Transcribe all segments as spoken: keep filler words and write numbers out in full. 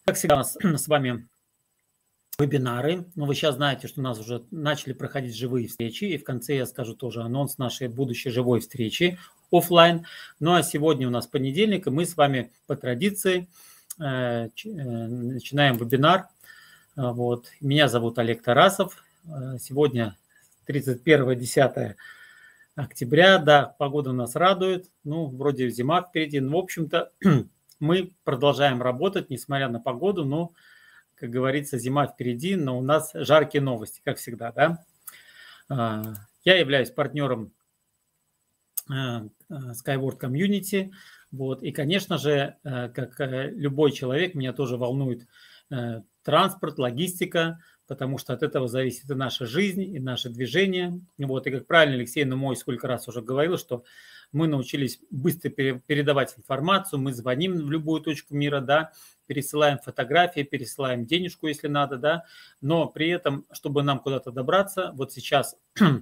Как всегда, у нас с вами вебинары. Но вы сейчас знаете, что у нас уже начали проходить живые встречи. И в конце я скажу тоже анонс нашей будущей живой встречи офлайн. Ну а сегодня у нас понедельник, и мы с вами по традиции э, ч- э, начинаем вебинар. А, Вот. Меня зовут Олег Тарасов. Э, Сегодня тридцать первое десятое октября. Да, погода нас радует. Ну, вроде зима впереди. Но, в общем-то, мы продолжаем работать, несмотря на погоду. Но, как говорится, зима впереди, но у нас жаркие новости, как всегда, да. А, Я являюсь партнером э, э, Skyward Community. Вот. И, конечно же, э, как э, любой человек, меня тоже волнует э, транспорт, логистика, потому что от этого зависит и наша жизнь, и наше движение. Вот. И как правильно Алексей Нумой сколько раз уже говорил, что мы научились быстро пере- передавать информацию, мы звоним в любую точку мира, да, пересылаем фотографии, пересылаем денежку, если надо, да, но при этом, чтобы нам куда-то добраться, вот сейчас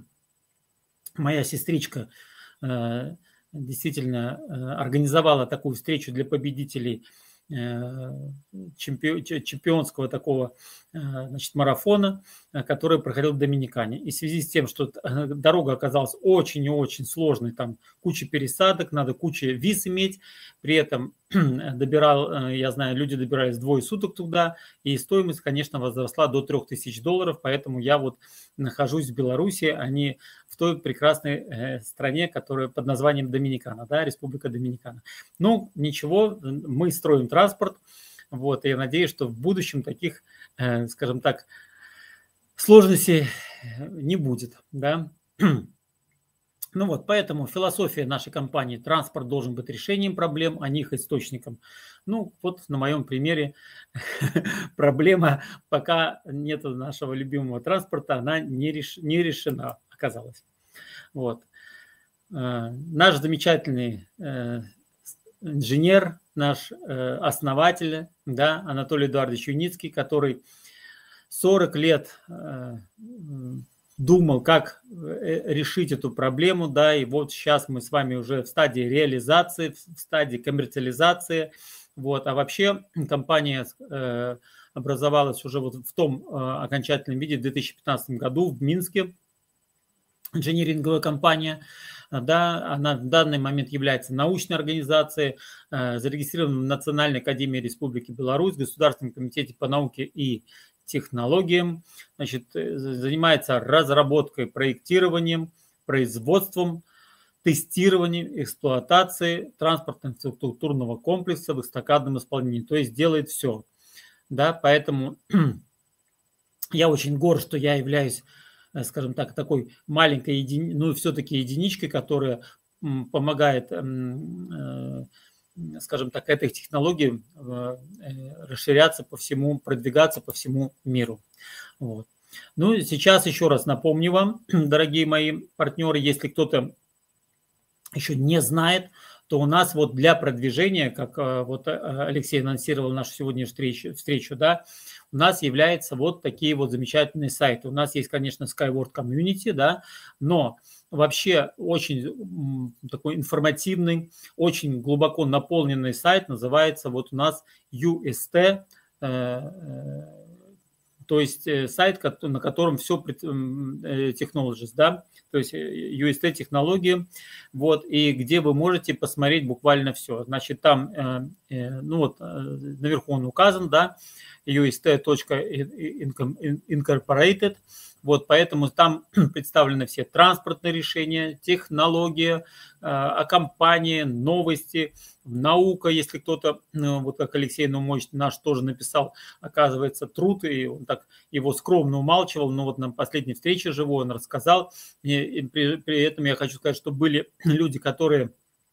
моя сестричка э, действительно э, организовала такую встречу для победителей э, чемпион- ч- чемпионского такого э, значит, марафона, э, который проходил в Доминикане. И в связи с тем, что э, дорога оказалась очень и очень сложной, там куча пересадок, надо куча виз иметь, при этом добирал, э, я знаю, люди добирались двое суток туда, и стоимость, конечно, возросла до трех тысяч долларов, поэтому я вот нахожусь в Беларуси, а не в той прекрасной э, стране, которая под названием Доминикана, да, Республика Доминикана. Ну, ничего, мы строим транспорт, вот, и я надеюсь, что в будущем таких, э, скажем так, сложностей не будет, да. Ну вот, поэтому философия нашей компании: транспорт должен быть решением проблем, а не их источником. Ну, вот на моем примере проблема, пока нет нашего любимого транспорта, она не, реш, не решена оказалась. Вот. Э, Наш замечательный э, инженер, наш э, основатель, да, Анатолий Эдуардович Юницкий, который сорок лет э, думал, как э, решить эту проблему, да, и вот сейчас мы с вами уже в стадии реализации, в стадии коммерциализации, вот, а вообще компания э, образовалась уже вот в том э, окончательном виде в две тысячи пятнадцатом году в Минске, инжиниринговая компания, да, она в данный момент является научной организацией, э, зарегистрирована в Национальной академии Республики Беларусь, в Государственном комитете по науке и технологиям, значит, э, занимается разработкой, проектированием, производством, тестированием, эксплуатацией транспортно-инфраструктурного комплекса в эстакадном исполнении, то есть делает все, да, поэтому я очень горд, что я являюсь, э, скажем так, такой маленькой, еди... ну, все-таки единичкой, которая м, помогает, м, э, скажем так, этой технологии э, э, расширяться по всему, продвигаться по всему миру. Вот. Ну, сейчас еще раз напомню вам, дорогие мои партнеры, если кто-то еще не знает, то у нас вот для продвижения, как э, вот э, Алексей анонсировал нашу сегодняшнюю встречу, встречу, да, у нас являются вот такие вот замечательные сайты. У нас есть, конечно, Skyward Community, да, но вообще очень м, такой информативный, очень глубоко наполненный сайт называется вот у нас ю эс ти, э, э, то есть э, сайт, кото- на котором все Technologies, да, то есть э, ю эс ти технологии, вот, и где вы можете посмотреть буквально все. Значит, там, э, э, ну вот, э, наверху он указан, да, ю эс ти точка инкорпорейтед, вот, поэтому там представлены все транспортные решения, технологии, о компании, новости, наука, если кто-то, ну, вот как Алексей Наумович наш тоже написал, оказывается, труд, и он так его скромно умалчивал, но вот на последней встрече живой он рассказал, и, и при, при этом я хочу сказать, что были люди, которые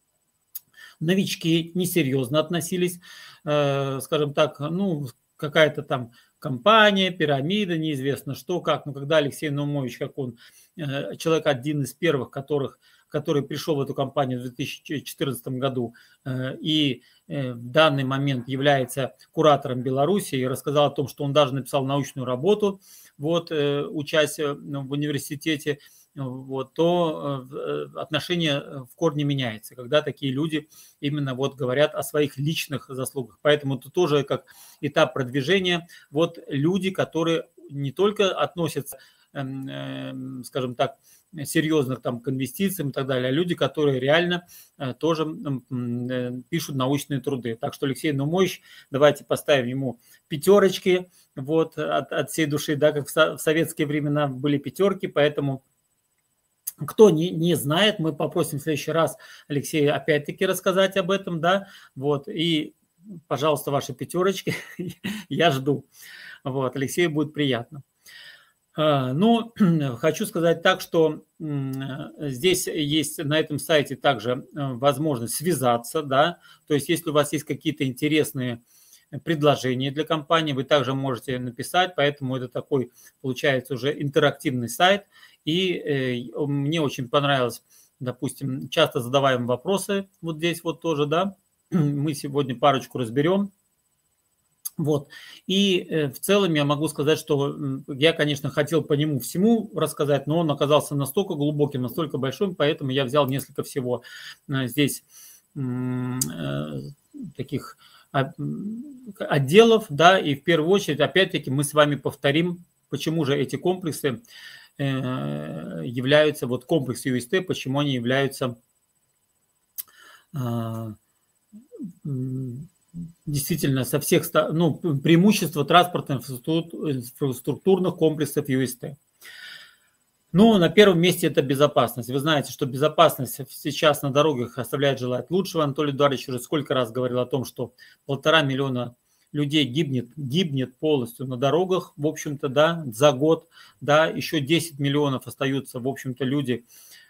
новички, несерьезно относились, э, скажем так, ну, какая-то там компания, пирамида, неизвестно что, как, но когда Алексей Наумович, как он, э, человек один из первых, которых который пришел в эту компанию в две тысячи четырнадцатом году э, и э, в данный момент является куратором Беларуси, и рассказал о том, что он даже написал научную работу, вот, э, учась в университете, вот, то э, отношение в корне меняется, когда такие люди именно вот говорят о своих личных заслугах. Поэтому это тоже как этап продвижения. Вот люди, которые не только относятся, эм, эм, скажем так, серьезных там к инвестициям и так далее, а люди, которые реально э, тоже э, пишут научные труды. Так что Алексей Наумович, давайте поставим ему пятерочки вот, от, от всей души, да, как в, со, в советские времена были пятерки, поэтому кто не, не знает, мы попросим в следующий раз Алексея опять-таки рассказать об этом, да, вот, и, пожалуйста, ваши пятерочки, я жду, вот, Алексею будет приятно. Ну, хочу сказать так, что здесь есть на этом сайте также возможность связаться, да, то есть если у вас есть какие-то интересные предложения для компании, вы также можете написать, поэтому это такой, получается, уже интерактивный сайт, и мне очень понравилось, допустим, часто задаваем вопросы, вот здесь вот тоже, да, мы сегодня парочку разберем. Вот. И в целом я могу сказать, что я, конечно, хотел по нему всему рассказать, но он оказался настолько глубоким, настолько большим, поэтому я взял несколько всего здесь таких отделов, да, и в первую очередь, опять-таки, мы с вами повторим, почему же эти комплексы являются, вот комплекс ю эс ти, почему они являются действительно со всех, ну, преимущества транспортных инфраструктурных комплексов ю эс ти. Ну, на первом месте это безопасность. Вы знаете, что безопасность сейчас на дорогах оставляет желать лучшего. Анатолий Эдуардович уже сколько раз говорил о том, что полтора миллиона людей гибнет, гибнет полностью на дорогах, в общем-то, да, за год, да, еще десять миллионов остаются, в общем-то, люди,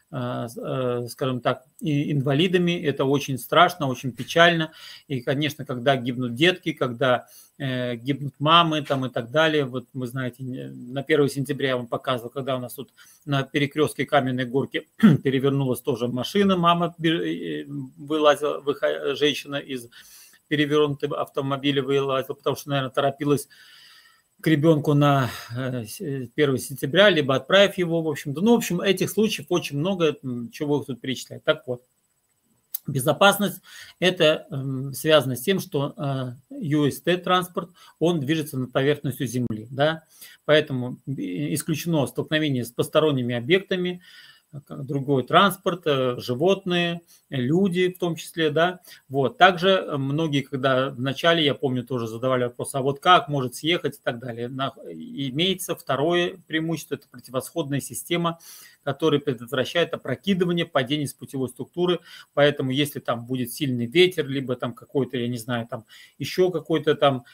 скажем так, инвалидами. Это очень страшно, очень печально. И, конечно, когда гибнут детки, когда э, гибнут мамы там, и так далее. Вот вы знаете, на первое сентября я вам показывал, когда у нас тут на перекрестке Каменной Горки перевернулась тоже машина, мама вылазила, выход, женщина из перевернутого автомобиля вылазила, потому что, наверное, торопилась к ребенку на первое сентября, либо отправив его, в общем-то. Ну, в общем, этих случаев очень много, чего их тут перечислять. Так вот, безопасность – это связано с тем, что ю эс ти-транспорт, он движется над поверхностью Земли, да, поэтому исключено столкновение с посторонними объектами, другой транспорт, животные, люди в том числе, да. Вот. Также многие, когда вначале, я помню, тоже задавали вопрос, а вот как может съехать и так далее. Имеется второе преимущество, это противосходная система, которая предотвращает опрокидывание, падение с путевой структуры. Поэтому если там будет сильный ветер, либо там какой-то, я не знаю, там еще какой-то там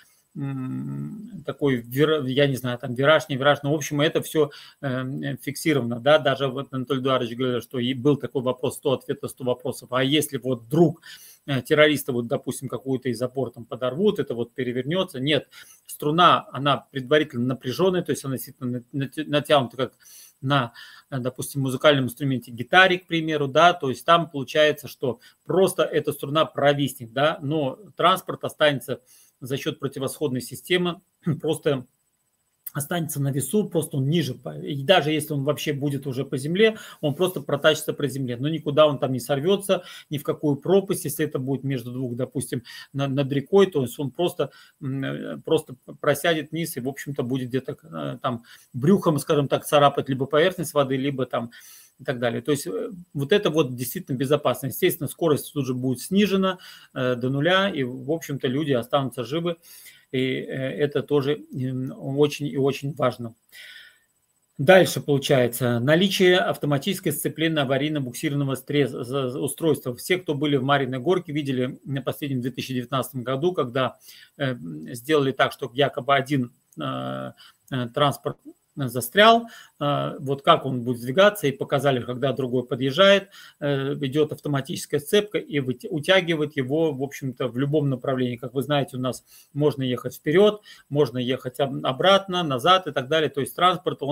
такой, я не знаю, там вираж, не вираж, но в общем это все фиксировано, да, даже вот Анатолий Эдуардович говорил, что и был такой вопрос, сто ответов, сто вопросов, а если вот вдруг террористы, вот, допустим, какую-то из опор там подорвут, это вот перевернется, нет, струна, она предварительно напряженная, то есть она действительно натянута как на, допустим, музыкальном инструменте гитаре, к примеру, да, то есть там получается, что просто эта струна провиснет, да, но транспорт останется за счет противосходной системы, просто останется на весу, просто он ниже. И даже если он вообще будет уже по земле, он просто протащится по земле. Но никуда он там не сорвется, ни в какую пропасть. Если это будет между двух, допустим, над рекой, то есть он просто, просто просядет вниз и, в общем-то, будет где-то там брюхом, скажем так, царапать либо поверхность воды, либо там и так далее. То есть вот это вот действительно безопасно. Естественно, скорость тут же будет снижена э, до нуля, и, в общем-то, люди останутся живы. И э, это тоже очень и очень важно. Дальше получается наличие автоматической сцепления аварийно-буксированного устройства. Все, кто были в Марьиной Горке, видели на последнем две тысячи девятнадцатом году, когда э, сделали так, что якобы один э, транспорт застрял, вот как он будет двигаться, и показали, когда другой подъезжает, идет автоматическая сцепка и утягивает его, в общем-то, в любом направлении. Как вы знаете, у нас можно ехать вперед, можно ехать обратно, назад и так далее. То есть транспорт, он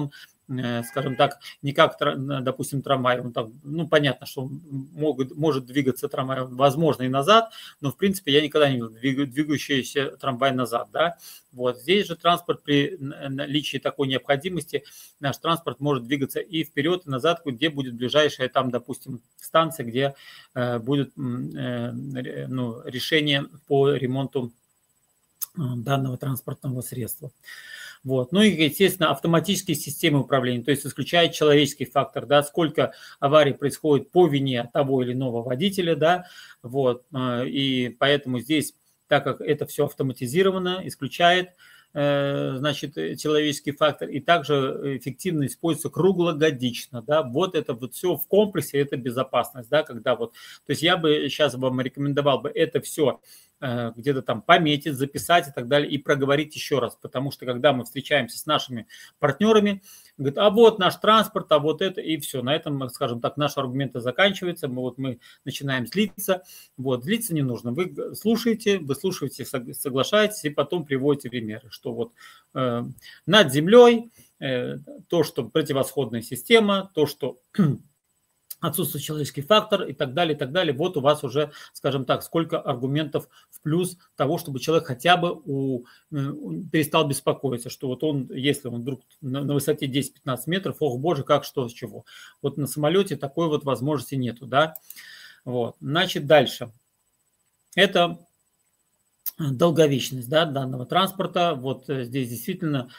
скажем так, не как, допустим, трамвай. Он так, ну, понятно, что могут, может двигаться трамвай, возможно, и назад, но, в принципе, я никогда не видел двигающийся трамвай назад, да. Вот здесь же транспорт при наличии такой необходимости, наш транспорт может двигаться и вперед, и назад, где будет ближайшая там, допустим, станция, где э, будет э, ну, решение по ремонту данного транспортного средства. Вот. Ну и, естественно, автоматические системы управления, то есть исключает человеческий фактор, да, сколько аварий происходит по вине того или иного водителя, да, вот, и поэтому здесь, так как это все автоматизировано, исключает, значит, человеческий фактор, и также эффективно используется круглогодично, да, вот это вот все в комплексе, это безопасность, да, когда вот, то есть я бы сейчас вам рекомендовал бы это все где-то там пометить, записать и так далее, и проговорить еще раз, потому что когда мы встречаемся с нашими партнерами, говорят, а вот наш транспорт, а вот это, и все, на этом, скажем так, наши аргументы заканчиваются, мы, вот мы начинаем злиться, вот, злиться не нужно, вы слушаете, вы слушаете, соглашаетесь, и потом приводите примеры, что вот э, над землей э, то, что превосходная система, то, что отсутствует человеческий фактор и так далее, и так далее. Вот у вас уже, скажем так, сколько аргументов в плюс того, чтобы человек хотя бы у, перестал беспокоиться, что вот он, если он вдруг на, на высоте десять-пятнадцать метров, ох, боже, как, что, с чего. Вот на самолете такой вот возможности нету, да. Вот, значит, дальше. Это долговечность, да, данного транспорта. Вот здесь действительно,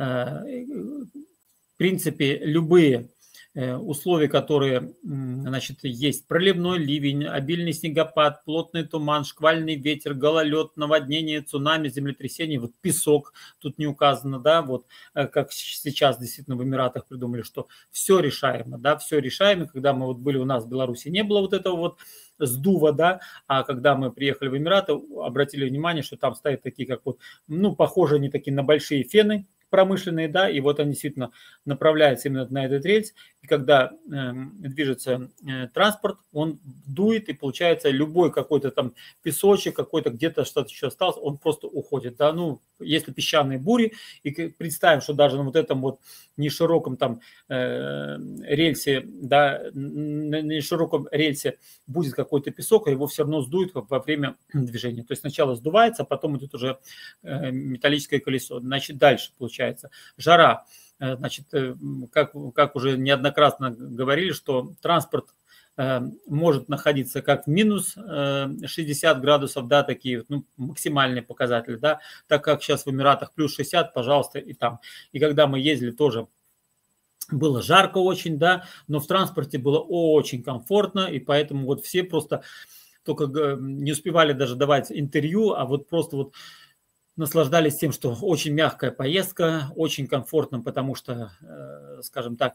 в принципе, любые условия, которые, значит, есть: проливной ливень, обильный снегопад, плотный туман, шквальный ветер, гололед, наводнение, цунами, землетрясение, вот песок тут не указано, да, вот как сейчас действительно в Эмиратах придумали, что все решаемо, да, все решаемо. Когда мы вот были у нас в Беларуси, не было вот этого вот сдува, да, а когда мы приехали в Эмираты, обратили внимание, что там стоят такие, как вот, ну, похожие они такие на большие фены промышленные, да, и вот они действительно направляются именно на этот рельс, и когда э, движется э, транспорт, он дует, и получается любой какой-то там песочек, какой-то где-то что-то еще осталось, он просто уходит, да, ну, если песчаные бури, и представим, что даже на вот этом вот нешироком там э, рельсе, да, на нешироком рельсе будет какой-то песок, а его все равно сдует во время движения, то есть сначала сдувается, а потом идет уже э, металлическое колесо, значит, дальше получается жара. Значит, как, как уже неоднократно говорили, что транспорт э, может находиться как в минус шестьдесят градусов, да, такие ну, максимальные показатели, да, так как сейчас в Эмиратах плюс шестьдесят, пожалуйста, и там. И когда мы ездили, тоже было жарко очень, да, но в транспорте было очень комфортно, и поэтому вот все просто только не успевали даже давать интервью, а вот просто вот наслаждались тем, что очень мягкая поездка, очень комфортно, потому что, скажем так,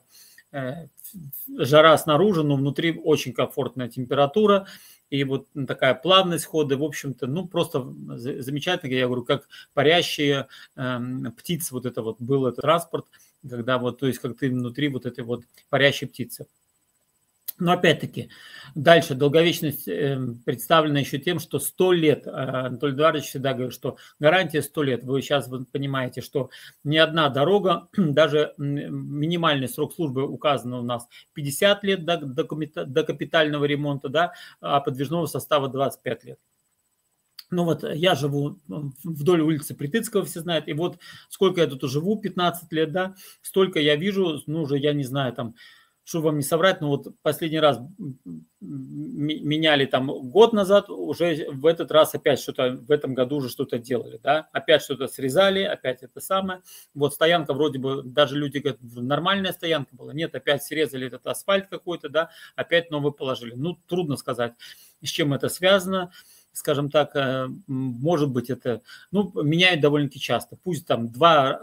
жара снаружи, но внутри очень комфортная температура. И вот такая плавность хода, в общем-то, ну, просто замечательно, я говорю, как парящие птицы, вот это вот был этот транспорт, когда вот, то есть как ты внутри вот этой вот парящей птицы. Но опять-таки, дальше долговечность представлена еще тем, что сто лет, Анатолий Эдуардович всегда говорит, что гарантия сто лет. Вы сейчас понимаете, что ни одна дорога, даже минимальный срок службы указан у нас пятьдесят лет до, до, до капитального ремонта, да, а подвижного состава двадцать пять лет. Ну вот я живу вдоль улицы Притыцкого, все знают, и вот сколько я тут живу, пятнадцать лет, да, столько я вижу, ну уже я не знаю, там, чтобы вам не соврать, но вот последний раз меняли там год назад, уже в этот раз опять что-то, в этом году уже что-то делали, да, опять что-то срезали, опять это самое. Вот стоянка вроде бы, даже люди говорят, нормальная стоянка была, нет, опять срезали этот асфальт какой-то, да, опять новый положили. Ну, трудно сказать, с чем это связано. Скажем так, может быть, это, ну, меняют довольно-таки часто. Пусть там два,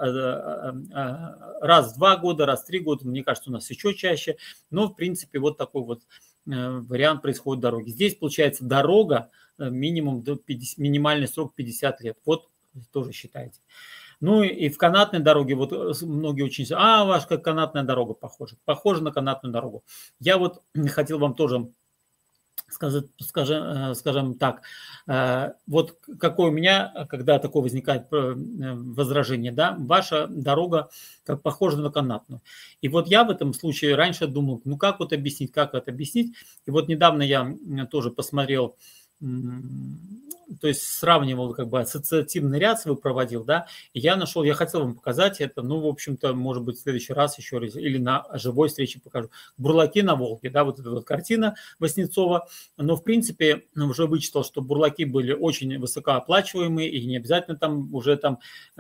раз в два года, раз в три года, мне кажется, у нас еще чаще. Но, в принципе, вот такой вот вариант происходит дороги. Здесь, получается, дорога минимум, до пятидесяти, минимальный срок пятьдесят лет. Вот тоже считайте. Ну и в канатной дороге, вот многие очень, а, ваша как канатная дорога похожа. Похожа на канатную дорогу. Я вот хотел вам тоже Скажем, скажем, скажем так, вот какое у меня, когда такое возникает возражение, да, ваша дорога как похожа на канатную. И вот я в этом случае раньше думал, ну как вот объяснить, как это объяснить. И вот недавно я тоже посмотрел, то есть сравнивал, как бы ассоциативный ряд свой проводил, да, и я нашел, я хотел вам показать это, ну, в общем-то, может быть, в следующий раз еще раз, или на живой встрече покажу. Бурлаки на Волге, да, вот эта вот картина Васнецова, но, в принципе, уже вычитал, что бурлаки были очень высокооплачиваемые, и не обязательно там уже там,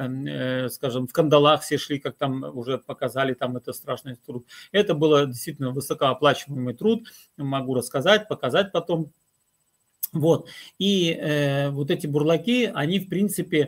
э, скажем, в кандалах все шли, как там уже показали, там это страшный труд. Это было действительно высокооплачиваемый труд, могу рассказать, показать потом. Вот. И э, вот эти бурлаки, они, в принципе,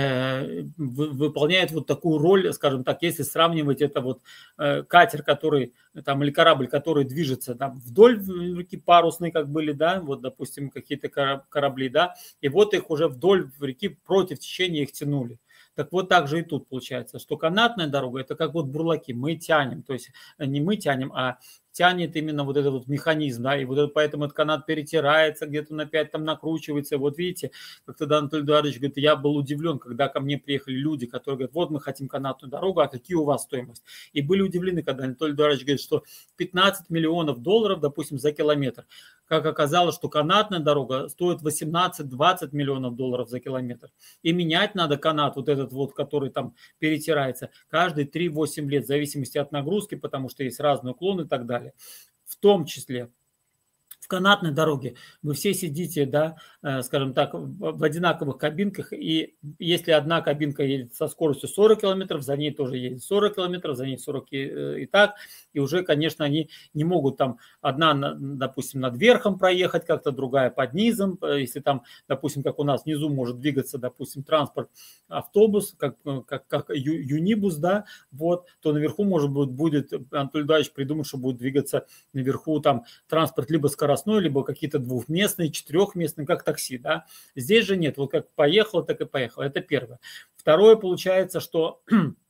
э, вы, выполняют вот такую роль, скажем так, если сравнивать это вот э, катер, который, там, или корабль, который движется там вдоль реки парусной, как были, да, вот, допустим, какие-то корабли, да, и вот их уже вдоль реки против течения их тянули. Так вот так же и тут получается, что канатная дорога – это как вот бурлаки, мы тянем, то есть не мы тянем, а тянет именно вот этот вот механизм, да, и вот это, поэтому этот канат перетирается, где-то на пять там накручивается. Вот видите, как тогда Анатолий Эдуардович говорит, я был удивлен, когда ко мне приехали люди, которые говорят, вот мы хотим канатную дорогу, а какие у вас стоимость? И были удивлены, когда Анатолий Эдуардович говорит, что пятнадцать миллионов долларов, допустим, за километр. Как оказалось, что канатная дорога стоит восемнадцать-двадцать миллионов долларов за километр. И менять надо канат, вот этот вот, который там перетирается, каждые три-восемь лет, в зависимости от нагрузки, потому что есть разные уклоны и так далее. В том числе в канатной дороге вы все сидите, да, скажем так, в одинаковых кабинках, и если одна кабинка едет со скоростью сорок километров, за ней тоже едет сорок километров, за ней сорок и, и так, и уже, конечно, они не могут там одна, допустим, над верхом проехать как-то, другая под низом, если там, допустим, как у нас внизу может двигаться, допустим, транспорт, автобус, как, как, как ю, юнибус, да, вот, то наверху, может быть, будет, Анатолий Эдуардович придумает, что будет двигаться наверху там транспорт либо скоростной, либо какие-то двухместные, четырехместные, как такси, да. Здесь же нет, вот как поехало, так и поехало. Это первое. Второе, получается, что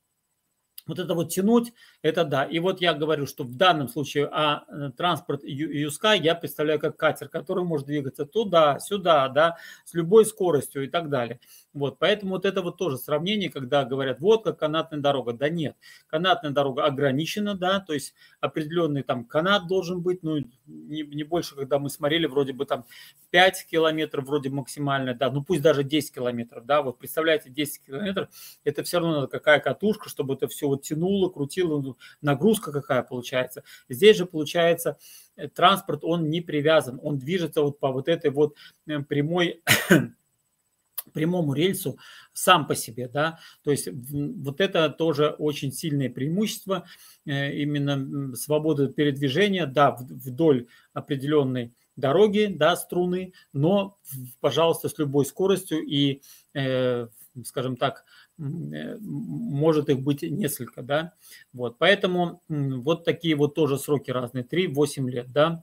вот это вот тянуть, это да. И вот я говорю, что в данном случае а транспорт Юскай я представляю как катер, который может двигаться туда, сюда, да, с любой скоростью и так далее. Вот, поэтому вот это вот тоже сравнение, когда говорят, вот как канатная дорога. Да нет, канатная дорога ограничена, да, то есть определенный там канат должен быть, ну, не, не больше, когда мы смотрели, вроде бы там пять километров, вроде максимально, да, ну пусть даже десять километров, да, вот представляете, десять километров, это все равно надо какая катушка, чтобы это все вот тянуло, крутило, нагрузка какая получается. Здесь же получается транспорт, он не привязан, он движется вот по вот этой вот прямой прямому рельсу сам по себе, да, то есть вот это тоже очень сильное преимущество, именно свобода передвижения, да, вдоль определенной дороги, да, струны, но, пожалуйста, с любой скоростью и, э, скажем так, может их быть несколько, да, вот, поэтому вот такие вот тоже сроки разные, три-восемь лет, да,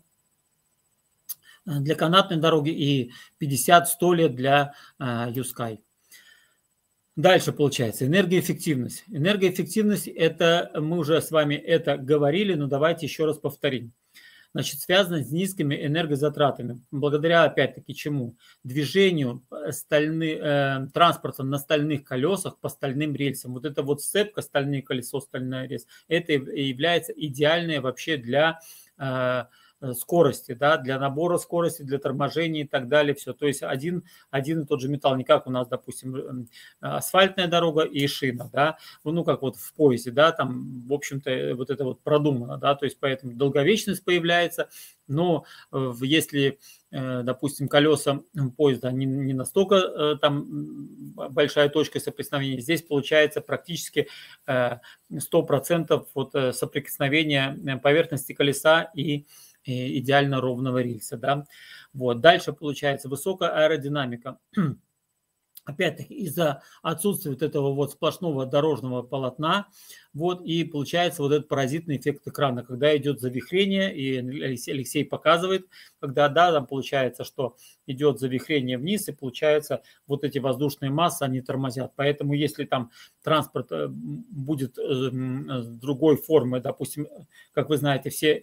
для канатной дороги и пятьдесят-сто лет для Юскай. Дальше получается энергоэффективность. Энергоэффективность, это мы уже с вами это говорили, но давайте еще раз повторим. Значит, связано с низкими энергозатратами. Благодаря, опять-таки, чему? Движению стальны, э, транспорта на стальных колесах по стальным рельсам. Вот это вот сцепка, стальное колесо, стальной рельс, это является идеальное вообще для э, скорости, да, для набора скорости, для торможения и так далее, все. То есть один, один и тот же металл, не как у нас, допустим, асфальтная дорога и шина, да, ну, как вот в поезде, да, там, в общем-то, вот это вот продумано, да, то есть поэтому долговечность появляется, но если, допустим, колеса поезда не, не настолько там большая точка соприкосновения, здесь получается практически сто процентов вот соприкосновения поверхности колеса и идеально ровного рельса, да. Вот. Дальше получается высокая аэродинамика. Опять-таки из-за отсутствия вот этого вот сплошного дорожного полотна, вот, и получается вот этот паразитный эффект экрана, когда идет завихрение, и Алексей показывает, когда, да, там получается, что идет завихрение вниз, и получается вот эти воздушные массы, они тормозят. Поэтому если там транспорт будет с другой формы, допустим, как вы знаете, все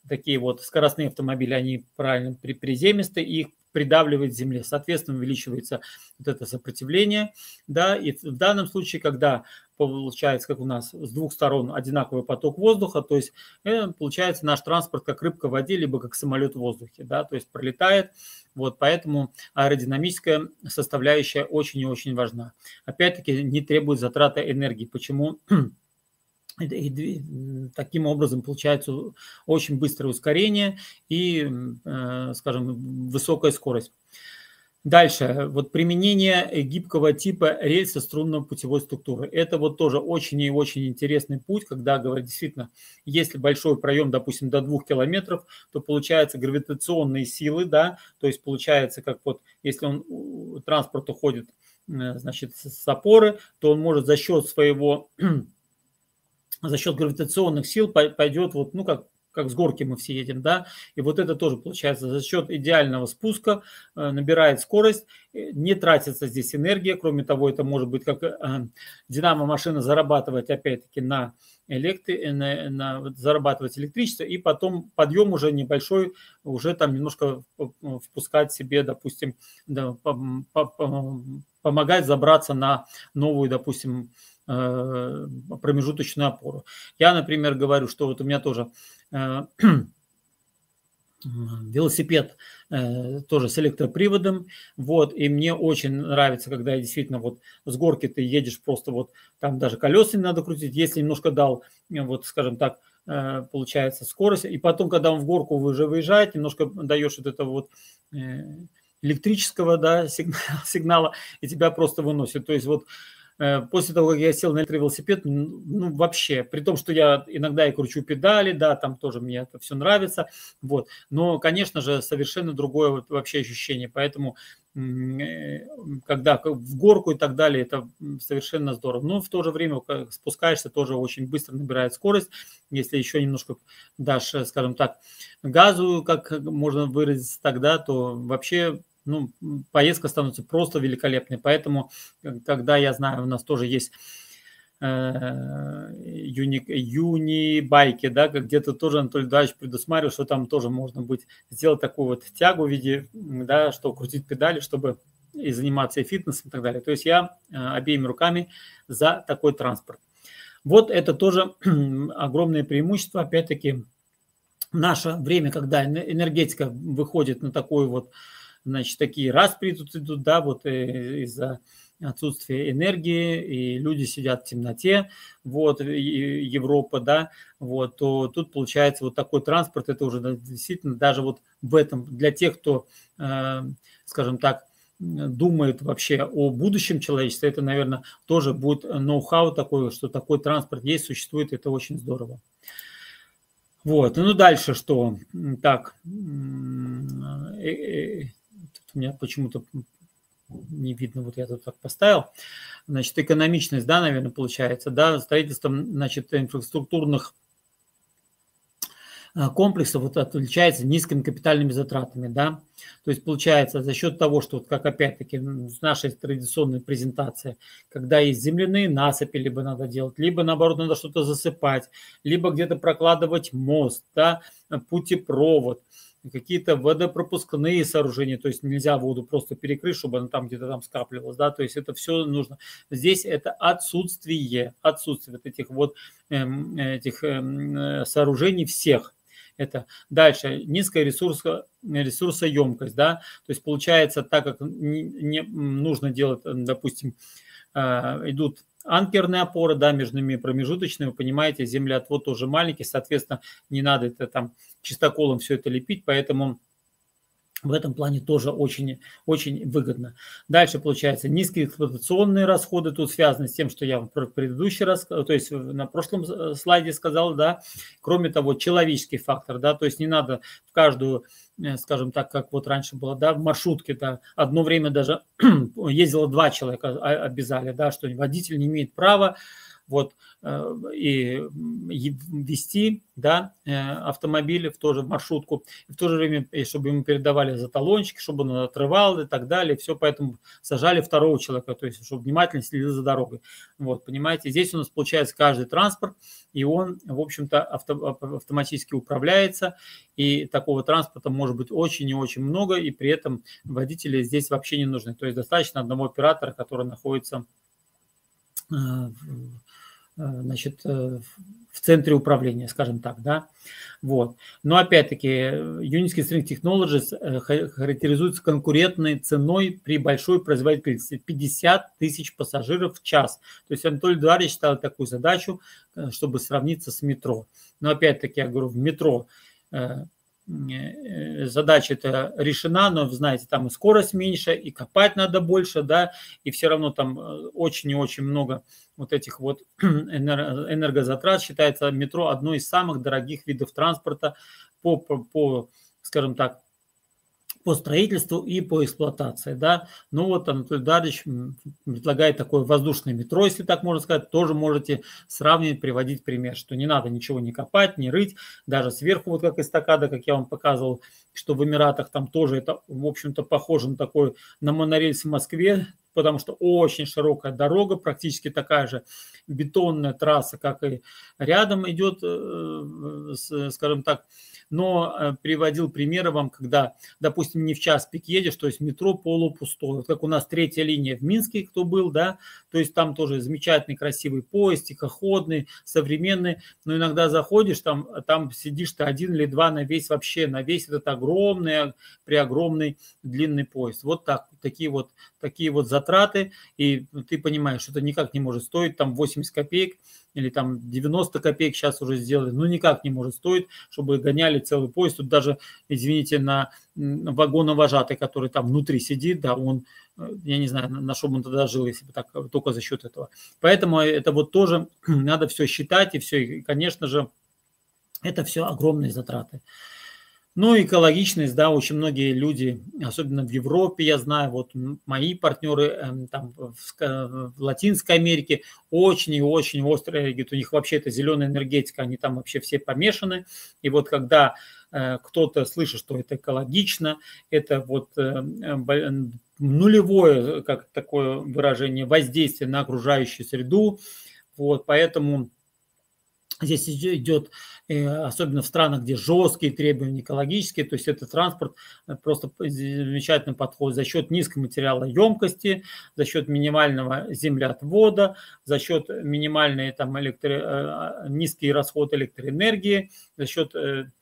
такие вот скоростные автомобили, они правильно приземисты, их придавливает к земле. Соответственно, увеличивается вот это сопротивление. Да, и в данном случае, когда получается, как у нас с двух сторон одинаковый поток воздуха, то есть э, получается наш транспорт как рыбка в воде, либо как самолет в воздухе, да, то есть пролетает. Вот поэтому аэродинамическая составляющая очень и очень важна. Опять-таки не требует затраты энергии. Почему? И таким образом получается очень быстрое ускорение и, скажем, высокая скорость. Дальше, вот применение гибкого типа рельса струнно-путевой структуры. Это вот тоже очень и очень интересный путь, когда, говорят, действительно, если большой проем, допустим, до двух километров, то получается гравитационные силы, да, то есть получается, как вот, если он, транспорт уходит, значит, с опоры, то он может за счет своего, за счет гравитационных сил пойдет вот, ну, как, как с горки мы все едем, да, и вот это тоже получается за счет идеального спуска э, набирает скорость, не тратится здесь энергия, кроме того, это может быть как э, динамо-машина зарабатывать опять-таки на электри, на, на, зарабатывать электричество, и потом подъем уже небольшой, уже там немножко впускать себе, допустим, да, по, по, по, помогать забраться на новую, допустим, промежуточную опору. Я, например, говорю, что вот у меня тоже э, велосипед э, тоже с электроприводом, вот, и мне очень нравится, когда я действительно вот с горки ты едешь просто вот, там даже колеса не надо крутить, если немножко дал, вот, скажем так, э, получается скорость, и потом, когда он в горку вы уже выезжаете, немножко даешь вот это вот э, электрического, да, сигнала, сигнала, и тебя просто выносит, то есть вот после того, как я сел на электровелосипед, ну, вообще, при том, что я иногда и кручу педали, да, там тоже мне это все нравится, вот, но, конечно же, совершенно другое вот вообще ощущение, поэтому, когда в горку и так далее, это совершенно здорово, но в то же время спускаешься, тоже очень быстро набирает скорость, если еще немножко дашь, скажем так, газу, как можно выразиться тогда, то вообще... Ну, поездка становится просто великолепной. Поэтому, когда я знаю, у нас тоже есть э, юни, юни-байки, да, где-то тоже Анатолий Давидович предусматривал, что там тоже можно быть, сделать такую вот тягу в виде, да, что крутить педали, чтобы и заниматься и фитнесом и так далее. То есть я э, обеими руками за такой транспорт. Вот это тоже огромное преимущество. Опять-таки, в наше время, когда энергетика выходит на такой вот, значит, такие распри тут идут, да, вот из-за отсутствия энергии, и люди сидят в темноте, вот, Европа, да, вот, то тут получается вот такой транспорт, это уже действительно даже вот в этом, для тех, кто, э, скажем так, думает вообще о будущем человечества, это, наверное, тоже будет ноу-хау такой, что такой транспорт есть, существует, это очень здорово. Вот, ну дальше что? Так, у меня почему-то не видно, вот я тут так поставил. Значит, экономичность, да, наверное, получается, да, строительство, значит, инфраструктурных комплексов вот отличается низкими капитальными затратами, да, то есть получается за счет того, что вот как опять-таки в нашей традиционной презентации, когда есть земляные насыпи, либо надо делать, либо наоборот надо что-то засыпать, либо где-то прокладывать мост, да, путепровод, какие-то водопропускные сооружения, то есть нельзя воду просто перекрыть, чтобы она там где-то там скапливалась, да, то есть это все нужно. Здесь это отсутствие, отсутствие вот этих вот эм, этих эм, сооружений всех. Это дальше низкая ресурса, ресурсоемкость, да, то есть получается, так как не, не нужно делать, допустим, э, идут анкерные опоры, да, между ними промежуточные, вы понимаете, землеотвод тоже маленький, соответственно, не надо это там чистоколом все это лепить, поэтому в этом плане тоже очень, очень выгодно. Дальше получается низкие эксплуатационные расходы, тут связаны с тем, что я в предыдущий раз, то есть на прошлом слайде сказал, да, кроме того, человеческий фактор, да, то есть не надо в каждую, скажем так, как вот раньше было, да, в маршрутке, да, одно время даже ездило два человека, обязали, да, что водитель не имеет права вот, и вести, да, автомобили в тоже маршрутку, и в то же время, чтобы ему передавали за талончик, чтобы он отрывал и так далее, все, поэтому сажали второго человека, то есть, чтобы внимательно следил за дорогой. Вот, понимаете, здесь у нас получается каждый транспорт, и он, в общем-то, авто, автоматически управляется, и такого транспорта может быть очень и очень много, и при этом водители здесь вообще не нужны. То есть достаточно одного оператора, который находится, значит, в центре управления, скажем так, да. Вот. Но опять-таки Unity String Technologies характеризуется конкурентной ценой при большой производительности пятьдесят тысяч пассажиров в час. То есть Анатолий Эдуардович ставил такую задачу, чтобы сравниться с метро. Но опять-таки я говорю, в метро задача эта решена, но, вы знаете, там и скорость меньше, и копать надо больше, да, и все равно там очень и очень много вот этих вот энергозатрат. Считается метро одной из самых дорогих видов транспорта по, по, по скажем так, по строительству и по эксплуатации, да. Ну вот Анатолий Эдуардович предлагает такое воздушное метро, если так можно сказать, тоже можете сравнивать, приводить пример, что не надо ничего не копать, не рыть, даже сверху, вот как эстакада, как я вам показывал, что в Эмиратах там тоже это, в общем-то, похоже на такой, на монорельс в Москве, потому что очень широкая дорога, практически такая же бетонная трасса, как и рядом идет, скажем так. Но приводил примеры вам, когда, допустим, не в час пик едешь, то есть метро полупустое. Вот как у нас третья линия в Минске, кто был, да, то есть там тоже замечательный, красивый поезд, тихоходный, современный, но иногда заходишь, там, там сидишь ты один или два на весь вообще, на весь этот огромный, преогромный длинный поезд. Вот так, такие вот, такие вот затраты, и ты понимаешь, что это никак не может стоить там восемьдесят копеек, или там девяносто копеек сейчас уже сделали, ну никак не может стоить, чтобы гоняли целый поезд. Тут даже, извините, на вагоновожатый, который там внутри сидит, да, он, я не знаю, на что бы он тогда жил, если бы так, только за счет этого. Поэтому это вот тоже надо все считать, и все, и, конечно же, это все огромные затраты. Ну, экологичность, да, очень многие люди, особенно в Европе, я знаю, вот мои партнеры там, в, в Латинской Америке, очень и очень остро говорят, у них вообще это зеленая энергетика, они там вообще все помешаны. И вот когда э, кто-то слышит, что это экологично, это вот э, нулевое, как такое выражение, воздействие на окружающую среду, вот, поэтому здесь идет, особенно в странах, где жесткие требования экологические, то есть этот транспорт просто замечательно подходит за счет низкой материалоемкости, за счет минимального землеотвода, за счет минимальной там, электро... низкий расход электроэнергии, за счет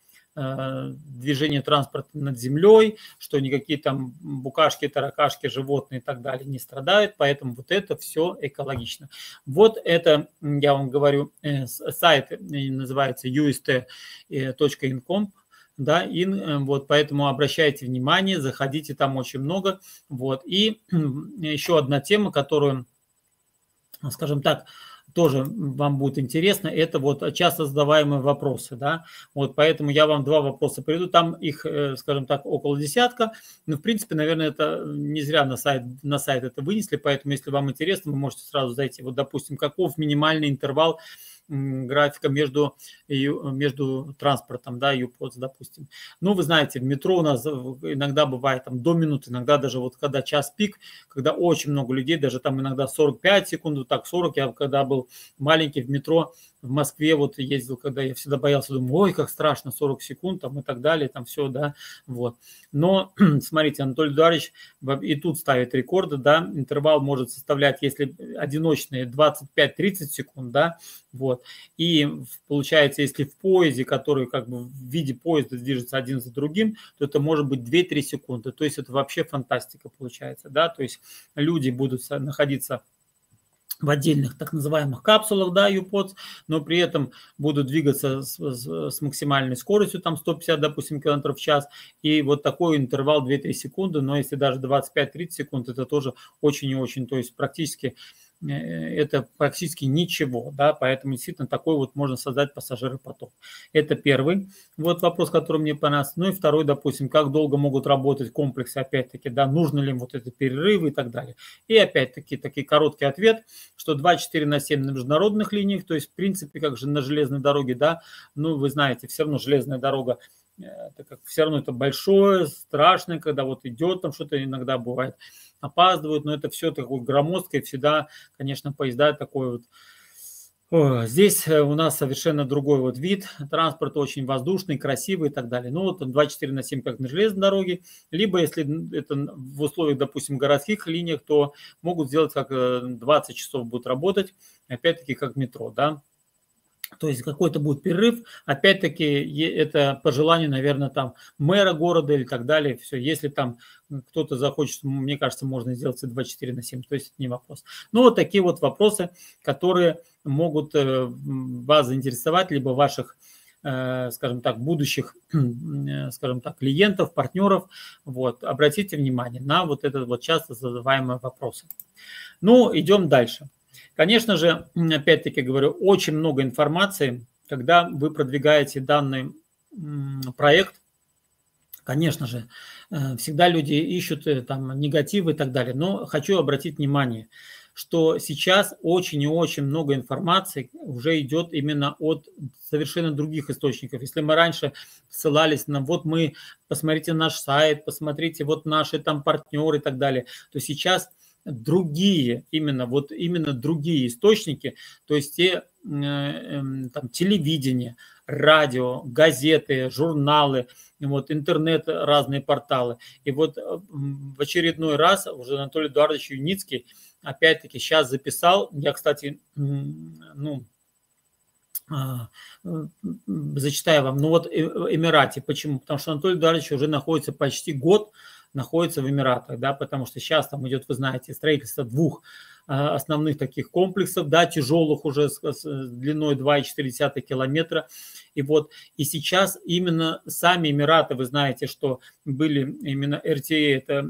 движения транспорта над землей, что никакие там букашки, таракашки, животные и так далее не страдают, поэтому вот это все экологично. Вот это, я вам говорю, сайт называется ю эс ти точка инком, да, in, вот, поэтому обращайте внимание, заходите, там очень много, вот, и еще одна тема, которую, скажем так, тоже вам будет интересно, это вот часто задаваемые вопросы, да, вот поэтому я вам два вопроса приведу, там их, скажем так, около десятка, но в принципе, наверное, это не зря на сайт, на сайт это вынесли, поэтому если вам интересно, вы можете сразу зайти, вот допустим, каков минимальный интервал графика между, между транспортом, да, ю-подс, допустим. Ну, вы знаете, в метро у нас иногда бывает там до минуты, иногда даже вот когда час пик, когда очень много людей, даже там иногда сорок пять секунд, вот так сорок, я когда был маленький в метро, в Москве вот ездил, когда я всегда боялся, думаю, ой, как страшно, сорок секунд там и так далее, там все, да, вот. Но, смотрите, Анатолий Эдуардович и тут ставит рекорды, да, интервал может составлять, если одиночные, двадцать пять тридцать секунд, да, вот. И получается, если в поезде, который как бы в виде поезда движется один за другим, то это может быть две-три секунды, то есть это вообще фантастика получается, да, то есть люди будут находиться в отдельных так называемых капсулах, да, ю-подс, но при этом будут двигаться с, с, с максимальной скоростью, там сто пятьдесят, допустим, километров в час, и вот такой интервал две-три секунды, но если даже двадцать пять тридцать секунд, это тоже очень и очень, то есть практически это практически ничего, да, поэтому действительно такой вот можно создать пассажиропоток. Это первый вот вопрос, который мне понравился. Ну и второй, допустим, как долго могут работать комплексы, опять-таки, да, нужно ли им вот это перерывы и так далее. И опять-таки, такой короткий ответ, что двадцать четыре на семь на международных линиях, то есть, в принципе, как же на железной дороге, да, ну, вы знаете, все равно железная дорога, это как, все равно это большое, страшное, когда вот идет там что-то, иногда бывает, опаздывают, но это все такое громоздкое, всегда, конечно, поезда такой вот. О, здесь у нас совершенно другой вот вид транспорта, очень воздушный, красивый и так далее. Ну вот двадцать четыре на семь как на железной дороге, либо если это в условиях, допустим, городских линиях, то могут сделать как двадцать часов будут работать, опять-таки как метро, да. То есть какой-то будет перерыв, опять-таки это по желанию, наверное, там мэра города или так далее. Все, если там кто-то захочет, мне кажется, можно сделать и двадцать четыре на семь, то есть это не вопрос. Ну вот такие вот вопросы, которые могут вас заинтересовать, либо ваших, скажем так, будущих, скажем так, клиентов, партнеров. Вот, обратите внимание на вот этот вот часто задаваемые вопросы. Ну, идем дальше. Конечно же, опять-таки говорю, очень много информации, когда вы продвигаете данный проект. Конечно же, всегда люди ищут там негативы и так далее. Но хочу обратить внимание, что сейчас очень и очень много информации уже идет именно от совершенно других источников. Если мы раньше ссылались на вот мы, посмотрите наш сайт, посмотрите вот наши там партнеры и так далее, то сейчас другие, именно вот именно другие источники, то есть те там, телевидение, радио, газеты, журналы, вот, интернет, разные порталы. И вот в очередной раз уже Анатолий Эдуардович Юницкий опять-таки сейчас записал, я, кстати, ну, зачитаю вам, ну вот Эмирате, почему? Потому что Анатолий Эдуардович уже находится почти год, находится в Эмиратах, да, потому что сейчас там идет, вы знаете, строительство двух основных таких комплексов, да, тяжелых уже с, с длиной два и четыре десятых километра. И вот, и сейчас именно сами Эмираты, вы знаете, что были именно эр ти эй, это,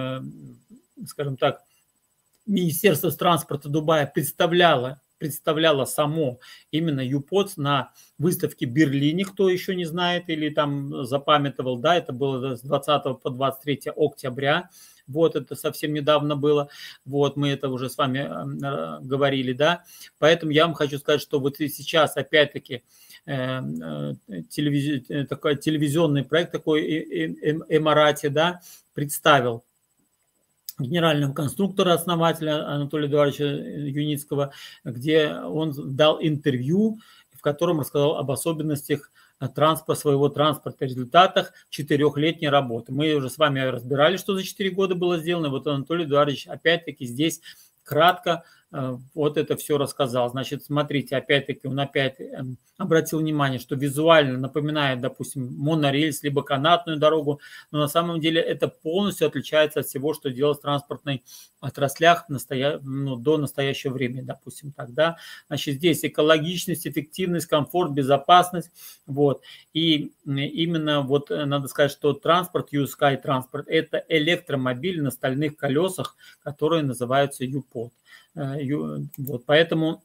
э, скажем так, Министерство транспорта Дубая представляло, представляло само именно ЮПОЦ на выставке в Берлине, кто еще не знает или там запамятовал, да, это было с двадцатого по двадцать третье октября, вот это совсем недавно было, вот мы это уже с вами говорили, да, поэтому я вам хочу сказать, что вот и сейчас опять-таки э, телевиз... такой телевизионный проект такой Эмирате, да, представил генерального конструктора, основателя Анатолия Эдуардовича Юницкого, где он дал интервью, в котором рассказал об особенностях транспорта, своего транспорта, результатах четырехлетней работы. Мы уже с вами разбирали, что за четыре года было сделано. Вот Анатолий Эдуардович опять-таки здесь кратко вот это все рассказал. Значит, смотрите, опять-таки он опять обратил внимание, что визуально напоминает, допустим, монорельс, либо канатную дорогу, но на самом деле это полностью отличается от всего, что делалось в транспортной отраслях настоя... ну, до настоящего времени, допустим, тогда. Значит, здесь экологичность, эффективность, комфорт, безопасность, вот. И именно вот надо сказать, что транспорт, ю-скай транспорт, это электромобиль на стальных колесах, которые называются ЮПОД. Вот, поэтому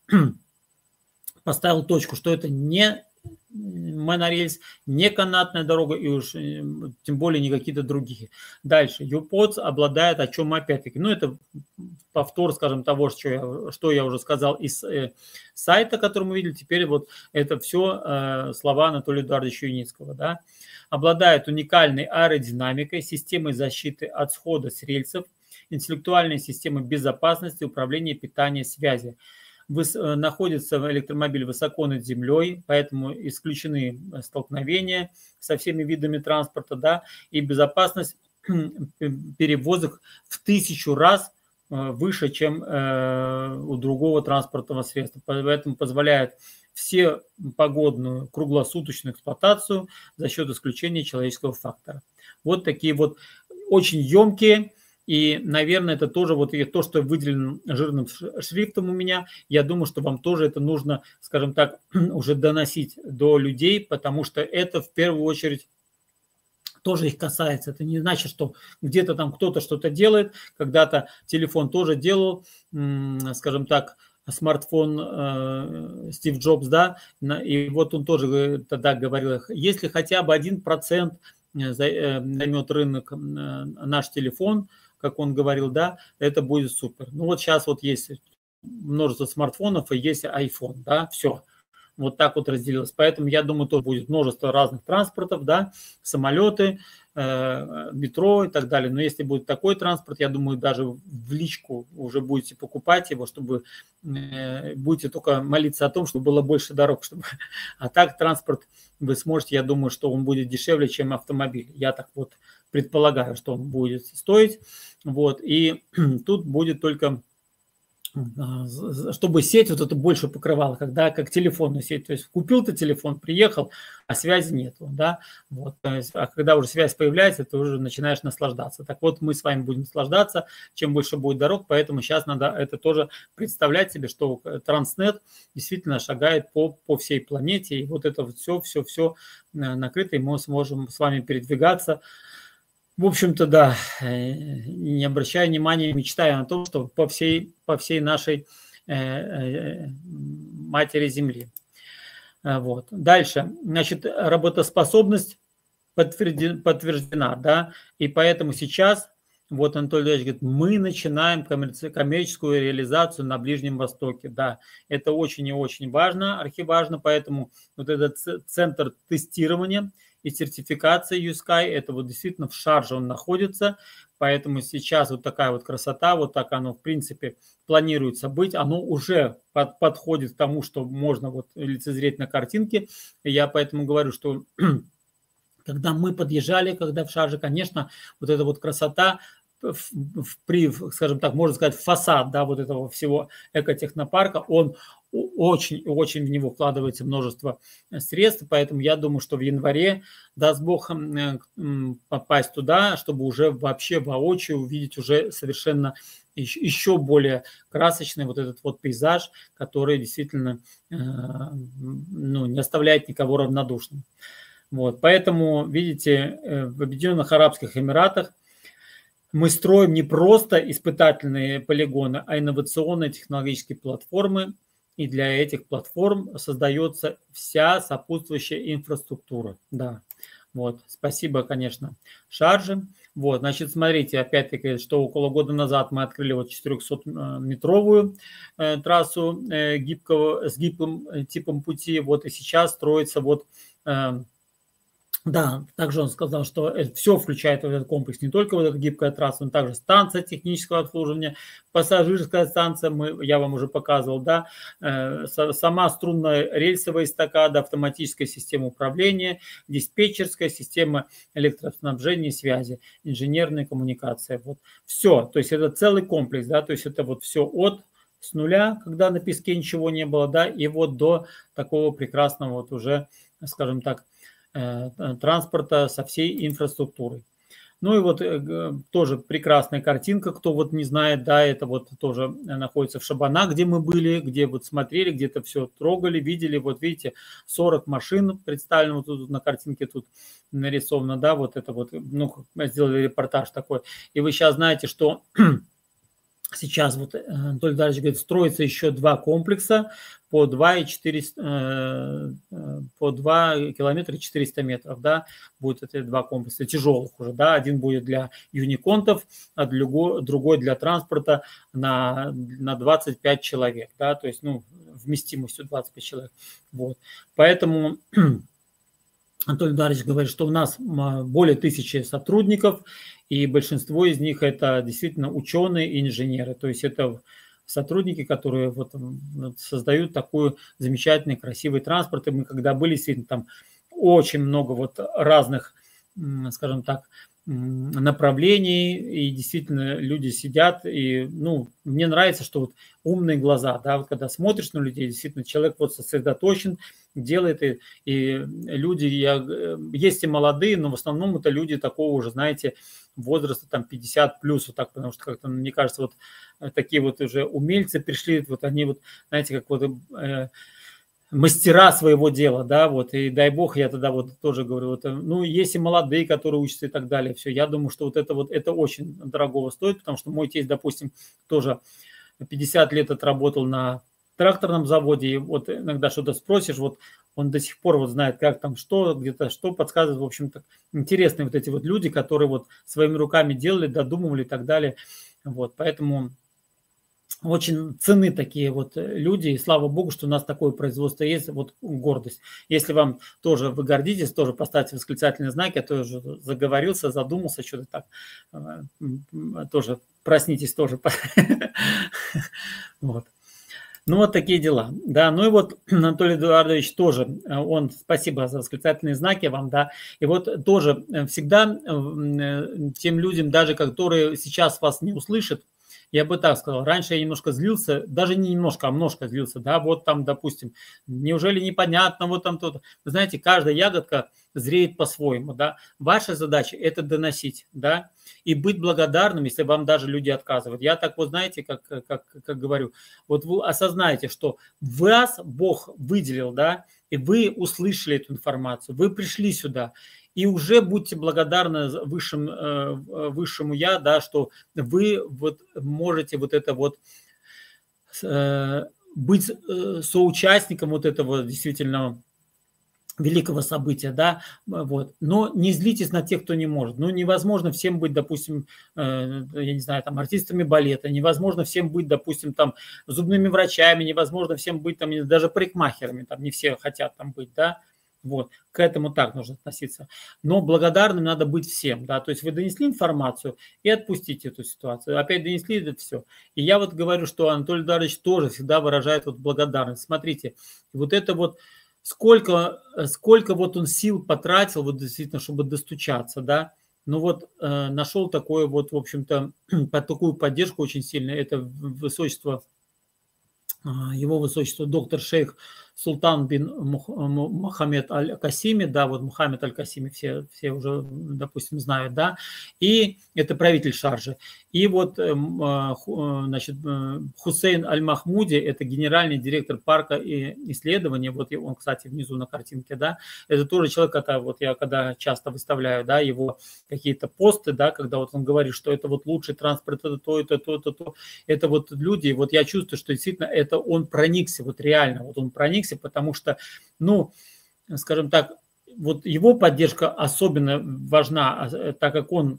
поставил точку, что это не монорельс, не канатная дорога и уж тем более не какие-то другие. Дальше. ЮПОЦ обладает, о чем опять-таки, ну это повтор, скажем, того, что я, что я уже сказал из э, сайта, который мы видели. Теперь вот это все э, слова Анатолия Эдуардовича Юницкого. Да? Обладает уникальной аэродинамикой, системой защиты от схода с рельсов, интеллектуальные системы безопасности, управления, питания, связи. Выс, находится электромобиль высоко над землей, поэтому исключены столкновения со всеми видами транспорта, да, и безопасность перевозок в тысячу раз выше, чем у другого транспортного средства. Поэтому позволяет все погодную круглосуточную эксплуатацию за счет исключения человеческого фактора. Вот такие вот очень емкие. И, наверное, это тоже вот то, что выделено жирным шрифтом у меня. Я думаю, что вам тоже это нужно, скажем так, уже доносить до людей, потому что это в первую очередь тоже их касается. Это не значит, что где-то там кто-то что-то делает. Когда-то телефон тоже делал, скажем так, смартфон э, Стив Джобс, да, и вот он тоже тогда говорил, если хотя бы один процент займет рынок наш телефон, как он говорил, да, это будет супер. Ну вот сейчас вот есть множество смартфонов и есть iPhone, да, все. Вот так вот разделилось. Поэтому я думаю, то будет множество разных транспортов, да, самолеты, э, метро и так далее. Но если будет такой транспорт, я думаю, даже в личку уже будете покупать его, чтобы э, будете только молиться о том, чтобы было больше дорог. Чтобы... А так транспорт вы сможете, я думаю, что он будет дешевле, чем автомобиль. Я так вот предполагаю, что он будет стоить. Вот. И тут будет только... чтобы сеть вот это больше покрывала, когда как телефонную сеть, то есть купил ты телефон, приехал, а связи нету, да, вот, а когда уже связь появляется, ты уже начинаешь наслаждаться. Так вот, мы с вами будем наслаждаться, чем больше будет дорог, поэтому сейчас надо это тоже представлять себе, что Транснет действительно шагает по, по всей планете, и вот это вот все, все, все накрыто, и мы сможем с вами передвигаться. В общем-то, да, не обращая внимания, мечтая о том, что по всей, по всей нашей э, э, матери Земли. Вот. Дальше, значит, работоспособность подтверждена, подтверждена, да, и поэтому сейчас, вот Анатолий Ильич говорит, мы начинаем коммерци- коммерческую реализацию на Ближнем Востоке, да, это очень и очень важно, архиважно, поэтому вот этот центр тестирования и сертификация ю эс кей, это вот действительно в Шарже он находится, поэтому сейчас вот такая вот красота, вот так оно в принципе планируется быть, оно уже под, подходит к тому, что можно вот лицезреть на картинке, и я поэтому говорю, что когда мы подъезжали, когда в Шарже, конечно, вот эта вот красота, в, в, при, скажем так, можно сказать, фасад, да, вот этого всего экотехнопарка, он очень-очень в него вкладывается множество средств, поэтому я думаю, что в январе, даст Бог, попасть туда, чтобы уже вообще воочию увидеть уже совершенно еще более красочный вот этот вот пейзаж, который действительно ну, не оставляет никого равнодушным. Вот, поэтому, видите, в Объединенных Арабских Эмиратах мы строим не просто испытательные полигоны, а инновационные технологические платформы, и для этих платформ создается вся сопутствующая инфраструктура. Да, вот, спасибо, конечно, Шарже. Вот, значит, смотрите, опять-таки, что около года назад мы открыли вот четырехсотметровую э, трассу э, гибкого, с гибким э, типом пути, вот, и сейчас строится вот... Э, Да, также он сказал, что это все включает в этот комплекс, не только вот эта гибкая трасса, но также станция технического обслуживания, пассажирская станция, мы, я вам уже показывал, да, э, сама струнная рельсовая эстакада, автоматическая система управления, диспетчерская система электроснабжения и связи, инженерная коммуникация. Вот все, то есть это целый комплекс, да, то есть это вот все от с нуля, когда на песке ничего не было, да, и вот до такого прекрасного вот уже, скажем так, транспорта со всей инфраструктурой. Ну и вот тоже прекрасная картинка, кто вот не знает, да, это вот тоже находится в Шабана, где мы были, где вот смотрели, где-то все трогали, видели, вот видите, сорок машин представлено вот тут на картинке, тут нарисовано, да, вот это вот, ну, сделали репортаж такой. И вы сейчас знаете, что сейчас вот Анатолий Дарьевич говорит, строится еще два комплекса по два и четыреста, по два километра и четыреста метров, да, будут эти два комплекса тяжелых уже, да, один будет для юниконтов, а другой для транспорта на, на двадцать пять человек, да, то есть, ну, вместимостью двадцать пять человек, вот, поэтому Анатолий Дарьевич говорит, что у нас более тысячи сотрудников, и большинство из них это действительно ученые и инженеры. То есть это сотрудники, которые вот создают такой замечательный, красивый транспорт. И мы когда были, действительно, там очень много вот разных, скажем так, направлений, и действительно люди сидят, и, ну, мне нравится, что вот умные глаза, да, вот когда смотришь на людей, действительно человек вот сосредоточен, делает, и, и люди, я, есть и молодые, но в основном это люди такого уже, знаете, возраста там пятьдесят плюс, вот так, потому что как-то, мне кажется, вот такие вот уже умельцы пришли, вот они вот, знаете, как вот э, мастера своего дела, да, вот, и дай бог, я тогда вот тоже говорю, вот, ну, есть и молодые, которые учатся и так далее, все, я думаю, что вот это вот, это очень дорогого стоит, потому что мой тесть, допустим, тоже пятьдесят лет отработал на тракторном заводе, и вот иногда что-то спросишь, вот он до сих пор вот знает, как там что, где-то что подсказывает, в общем-то, интересные вот эти вот люди, которые вот своими руками делали, додумывали и так далее, вот, поэтому очень ценны такие вот люди, и слава богу, что у нас такое производство есть, вот гордость. Если вам тоже вы гордитесь, тоже поставьте восклицательный знак, я тоже заговорился, задумался, что-то так, тоже проснитесь тоже. Вот. Ну, вот такие дела. Да, ну и вот Анатолий Эдуардович тоже, он, спасибо за восклицательные знаки вам, да, и вот тоже всегда тем людям, даже которые сейчас вас не услышат, я бы так сказал, раньше я немножко злился, даже не немножко, а немножко злился, да, вот там, допустим, неужели непонятно, вот там то-то. Вы знаете, каждая ягодка зреет по-своему, да. Ваша задача – это доносить, да, и быть благодарным, если вам даже люди отказывают. Я так вот, знаете, как, как, как говорю, вот вы осознаете, что вас Бог выделил, да, и вы услышали эту информацию, вы пришли сюда, и уже будьте благодарны высшим, высшему Я, да, что вы вот можете вот это вот быть соучастником вот этого действительно великого события, да, вот. Но не злитесь на тех, кто не может. Ну, невозможно всем быть, допустим, э, я не знаю, там, артистами балета, невозможно всем быть, допустим, там, зубными врачами, невозможно всем быть, там, даже парикмахерами, там, не все хотят там быть, да, вот, к этому так нужно относиться. Но благодарным надо быть всем, да, то есть вы донесли информацию и отпустите эту ситуацию. Опять донесли это все. И я вот говорю, что Анатолий Эдуардович тоже всегда выражает вот благодарность. Смотрите, вот это вот Сколько, сколько вот он сил потратил, вот действительно, чтобы достучаться, да, ну вот э, нашел такое вот, в общем-то, под такую поддержку очень сильную, это высочество, э, его высочество доктор шейх Султан бин Мухаммед Аль-Касими, да, вот Мухаммед Аль-Касими все, все уже, допустим, знают, да, и это правитель Шарджи. И вот, значит, Хусейн Аль-Махмуди, это генеральный директор парка и исследований, вот он, кстати, внизу на картинке, да, это тоже человек, это вот я когда часто выставляю, да, его какие-то посты, да, когда вот он говорит, что это вот лучший транспорт, это то, это то, это то, это вот люди, вот я чувствую, что действительно это он проникся, вот реально, вот он проникся, потому что, ну, скажем так, вот его поддержка особенно важна, так как он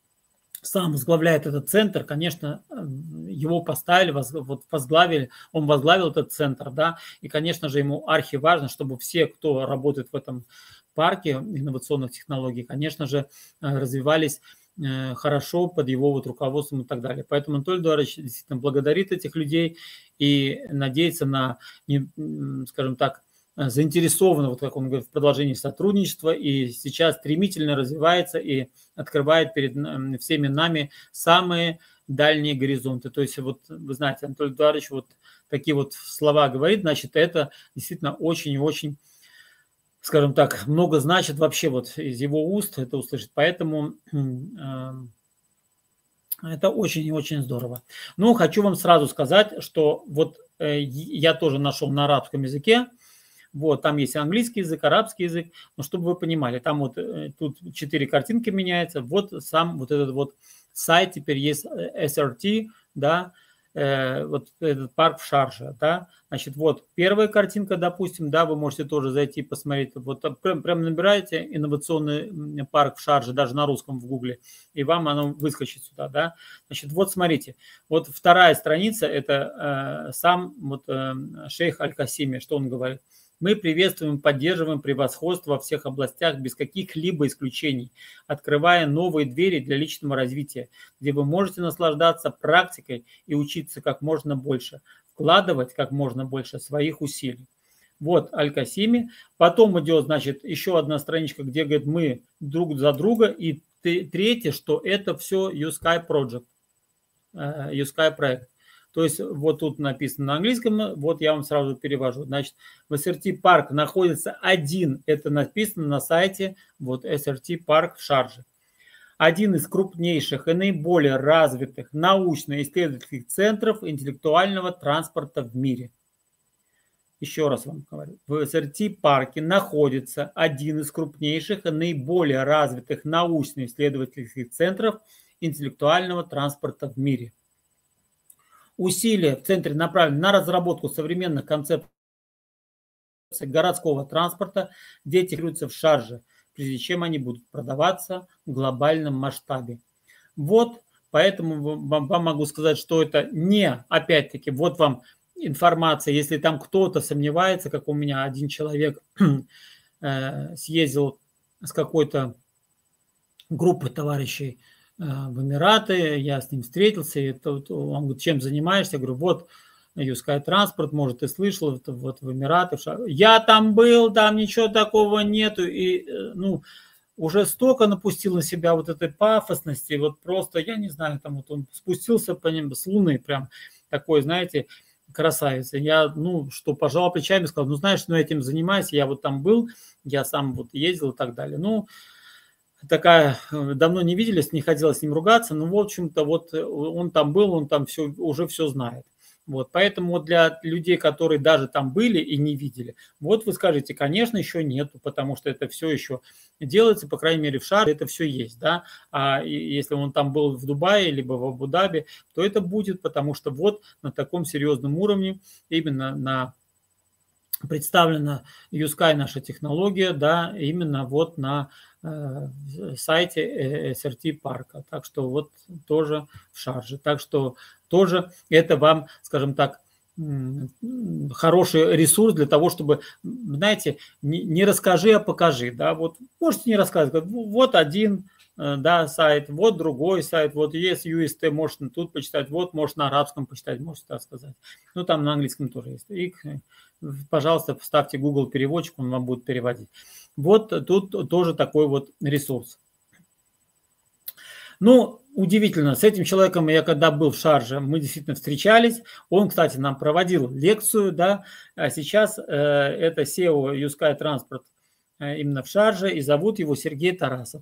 сам возглавляет этот центр, конечно, его поставили, вот возглавили, он возглавил этот центр, да, и, конечно же, ему архиважно, чтобы все, кто работает в этом парке инновационных технологий, конечно же, развивались хорошо под его вот руководством и так далее. Поэтому Анатолий Эдуардович действительно благодарит этих людей и надеется на, скажем так, заинтересован, вот как он говорит, в продолжении сотрудничества, и сейчас стремительно развивается и открывает перед всеми нами самые дальние горизонты. То есть вот вы знаете, Анатолий Эдуардович вот такие вот слова говорит, значит, это действительно очень и очень, скажем так, много значит вообще вот из его уст это услышать. Поэтому э, это очень и очень здорово. Ну, хочу вам сразу сказать, что вот э, я тоже нашел на арабском языке. Вот, там есть английский язык, арабский язык, но чтобы вы понимали, там вот э, тут четыре картинки меняются. Вот сам вот этот вот сайт теперь есть эс эр ти, да, вот этот парк в Шарже, да, значит, вот первая картинка, допустим, да, вы можете тоже зайти посмотреть, вот прям, прям набираете инновационный парк в Шарже, даже на русском в гугле, и вам оно выскочит сюда, да, значит, вот смотрите, вот вторая страница, это э, сам вот э, шейх Аль-Касими, что он говорит. Мы приветствуем и поддерживаем превосходство во всех областях без каких-либо исключений, открывая новые двери для личного развития, где вы можете наслаждаться практикой и учиться как можно больше, вкладывать как можно больше своих усилий. Вот Аль-Касими. Потом идет, значит, еще одна страничка, где говорит, мы друг за друга. И третье, что это все YouSky Project, YouSky проект. То есть вот тут написано на английском, вот я вам сразу перевожу. Значит, в эс эр ти парк находится один, это написано на сайте, вот эс эр ти парк в Шарже. Один из крупнейших и наиболее развитых научно-исследовательских центров интеллектуального транспорта в мире. еще раз вам говорю, в эс эр ти-парке находится один из крупнейших и наиболее развитых научно-исследовательских центров интеллектуального транспорта в мире. Усилия в центре направлены на разработку современных концепций городского транспорта, где интегрируются в Шарже, прежде чем они будут продаваться в глобальном масштабе. Вот, поэтому вам, вам могу сказать, что это не, опять-таки, вот вам информация, если там кто-то сомневается, как у меня один человек э, съездил с какой-то группой товарищей э, в Эмираты, я с ним встретился, и это, он говорит, чем занимаешься? Я говорю, вот, Юскай транспорт, может, ты слышал, это вот в Эмираты. Я там был, там ничего такого нету, и, ну, уже столько напустил на себя вот этой пафосности, вот просто, я не знаю, там вот он спустился по ним с Луны, прям такой, знаете, красавец. Я, ну, что, пожал плечами, сказал, ну, знаешь, ну, этим занимаюсь, я вот там был, я сам вот ездил и так далее. Ну, такая, давно не виделись, не хотелось с ним ругаться, но, в общем-то, вот он там был, он там все, уже все знает. Вот, поэтому для людей, которые даже там были и не видели, вот вы скажете, конечно, еще нету, потому что это все еще делается, по крайней мере, в Шарже это все есть, да, а если он там был в Дубае, либо в Абу-Даби, то это будет, потому что вот на таком серьезном уровне, именно на представлена Юскай наша технология, да, именно вот на э, сайте эс эр ти-парка, так что вот тоже в Шарже, так что тоже это вам, скажем так, хороший ресурс для того, чтобы, знаете, не, не расскажи, а покажи, да, вот можете не рассказывать, вот один, да, сайт, вот другой сайт, вот есть ю эс ти, можно тут почитать, вот можно на арабском почитать, можете так сказать, ну там на английском тоже есть, и, пожалуйста, вставьте Google переводчик, он вам будет переводить. Вот тут тоже такой вот ресурс. Ну, удивительно, с этим человеком я когда был в Шарже, мы действительно встречались. Он, кстати, нам проводил лекцию, да, а сейчас э, это си и о Юскай Транспорт э, именно в Шарже, и зовут его Сергей Тарасов.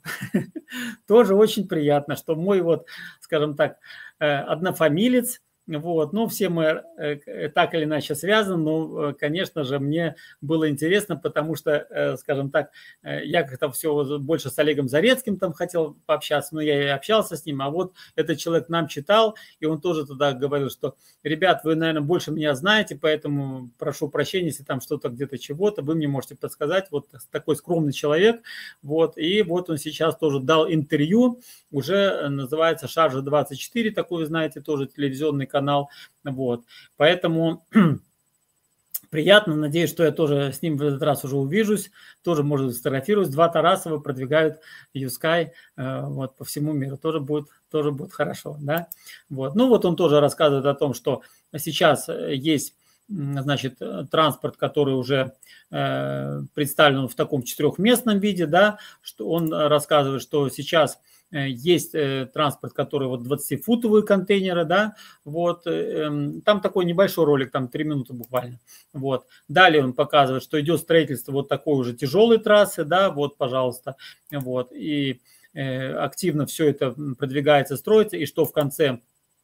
Тоже очень приятно, что мой вот, скажем так, э, однофамилец. Вот, ну, все мы э, так или иначе связаны, но, э, конечно же, мне было интересно, потому что, э, скажем так, э, я как-то все больше с Олегом Зарецким там хотел пообщаться, но я и общался с ним, а вот этот человек нам читал, и он тоже тогда говорил, что, ребят, вы, наверное, больше меня знаете, поэтому прошу прощения, если там что-то где-то чего-то, вы мне можете подсказать, вот такой скромный человек, вот, и вот он сейчас тоже дал интервью, уже называется Шаржа двадцать четыре, такой, вы знаете, тоже телевизионный канал, вот, поэтому приятно, надеюсь, что я тоже с ним в этот раз уже увижусь, тоже, может, сфотографируюсь, два Тарасова продвигают Юскай вот, по всему миру, тоже будет, тоже будет хорошо, да, вот, ну вот он тоже рассказывает о том, что сейчас есть, значит, транспорт, который уже э, представлен в таком четырехместном виде, да, что он рассказывает, что сейчас есть э, транспорт, который вот двадцатифутовые контейнеры, да, вот, э, там такой небольшой ролик, там три минуты буквально, вот. Далее он показывает, что идет строительство вот такой уже тяжелой трассы, да, вот, пожалуйста, вот, и э, активно все это продвигается, строится, и что в конце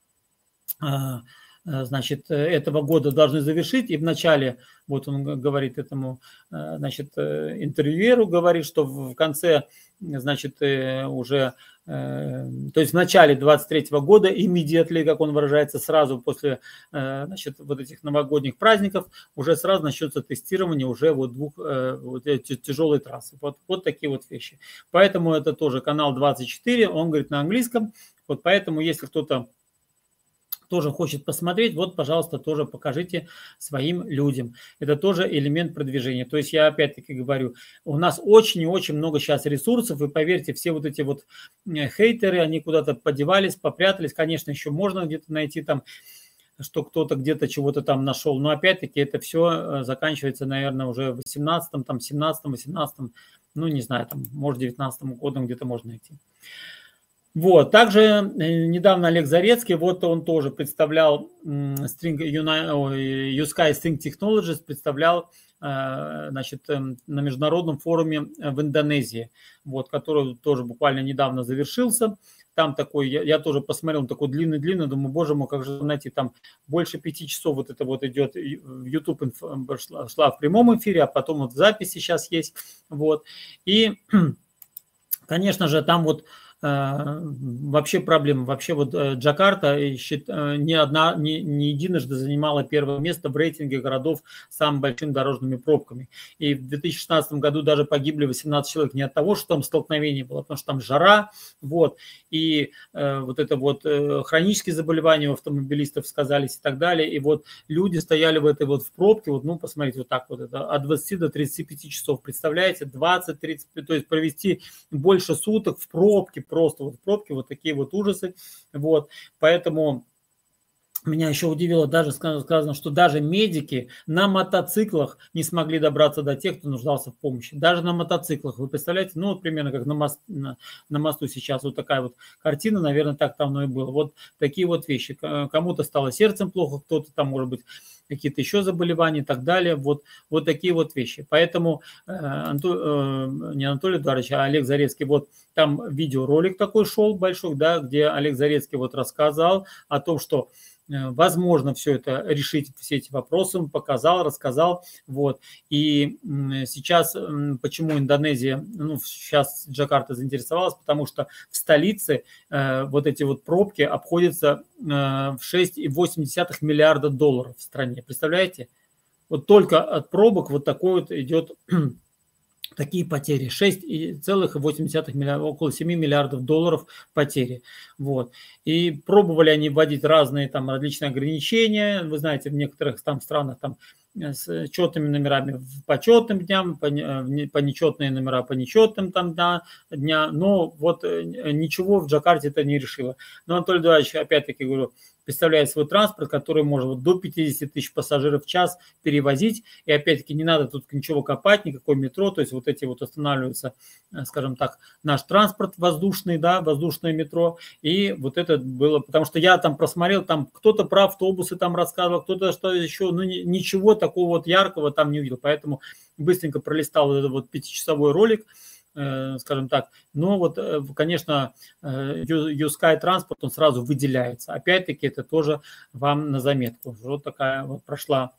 э, значит, этого года должны завершить, и в начале, вот он говорит этому, значит, интервьюеру, говорит, что в конце, значит, уже, то есть в начале двадцать третьего года, immediately, как он выражается, сразу после, значит, вот этих новогодних праздников, уже сразу начнется тестирование уже вот двух вот тяжелой трассы. Вот, вот такие вот вещи. Поэтому это тоже канал двадцать четыре, он говорит на английском, вот поэтому, если кто-то тоже хочет посмотреть, вот, пожалуйста, тоже покажите своим людям. Это тоже элемент продвижения. То есть я опять-таки говорю, у нас очень и очень много сейчас ресурсов, и поверьте, все вот эти вот хейтеры, они куда-то подевались, попрятались. Конечно, еще можно где-то найти там, что кто-то где-то чего-то там нашел, но опять-таки это все заканчивается, наверное, уже в восемнадцатом, там, семнадцатом, восемнадцатом, ну, не знаю, там, может, девятнадцатом годом где-то можно найти. Вот, также недавно Олег Зарецкий, вот он тоже представлял String, Юскай String Technologies, представлял, значит, на международном форуме в Индонезии, вот, который тоже буквально недавно завершился. там такой, я, я тоже посмотрел, такой длинный-длинный, думаю, боже мой, как же найти, там больше пяти часов вот это вот идет, в YouTube шла, шла в прямом эфире, а потом вот в записи сейчас есть, вот, и, конечно же, там вот вообще проблема. Вообще вот Джакарта не, одна, не, не единожды занимала первое место в рейтинге городов с самыми большими дорожными пробками. И в две тысячи шестнадцатом году даже погибли восемнадцать человек не от того, что там столкновение было, потому что там жара, вот, и э, вот это вот э, хронические заболевания у автомобилистов сказались и так далее. И вот люди стояли в этой вот в пробке, вот, ну, посмотрите, вот так вот, это от двадцати до тридцати пяти часов, представляете, двадцать-тридцать, то есть провести больше суток в пробке, просто вот в пробке, вот такие вот ужасы, вот, поэтому меня еще удивило, даже сказано, что даже медики на мотоциклах не смогли добраться до тех, кто нуждался в помощи, даже на мотоциклах, вы представляете, ну, вот примерно как на, мост, на, на мосту сейчас, вот такая вот картина, наверное, так там и было, вот такие вот вещи, кому-то стало сердцем плохо, кто-то там, может быть, какие-то еще заболевания и так далее, вот, вот такие вот вещи. Поэтому э, Анто, э, не Анатолий Эдуардович, а Олег Зарецкий, вот там видеоролик такой шел большой, да, где Олег Зарецкий вот рассказал о том, что возможно все это решить, все эти вопросы, он показал, рассказал, вот. И сейчас, почему Индонезия, ну, сейчас Джакарта заинтересовалась, потому что в столице э, вот эти вот пробки обходятся э, в шесть целых восемь десятых миллиарда долларов в стране, представляете? Вот только от пробок вот такой вот идет такие потери, шесть целых восемь десятых миллиарда, около семи миллиардов долларов потери. Вот. И пробовали они вводить разные там различные ограничения. Вы знаете, в некоторых там странах там с четными номерами по четным дням, по, по нечетные номера по нечетным там да, дня. Но вот ничего в Джакарте это не решило. Но Анатолий Эдуардович, опять-таки говорю, представляет свой транспорт, который может вот до пятидесяти тысяч пассажиров в час перевозить. И опять-таки не надо тут ничего копать, никакой метро. То есть вот эти вот останавливаются, скажем так, наш транспорт воздушный, да, воздушное метро. И вот это было, потому что я там просмотрел, там кто-то про автобусы там рассказывал, кто-то что еще, ну ничего такого вот яркого там не увидел. Поэтому быстренько пролистал вот этот вот пятичасовой ролик, скажем так, но вот, конечно, Юскай транспорт, он сразу выделяется. Опять-таки, это тоже вам на заметку. Вот такая вот прошла,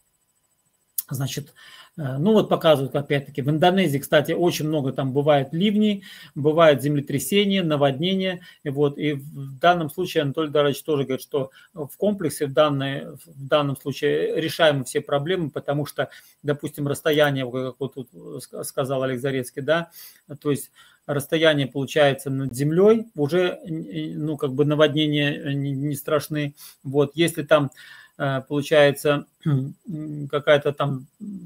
значит, ну вот показывают, опять-таки, в Индонезии, кстати, очень много там бывает ливней, бывает землетрясения, наводнения, и вот, и в данном случае Анатолий Эдуардович тоже говорит, что в комплексе в, данной, в данном случае решаемы все проблемы, потому что, допустим, расстояние, как вот тут сказал Олег Зарецкий, да, то есть расстояние получается над землей, уже, ну, как бы наводнения не, не страшны, вот, если там получается какая-то там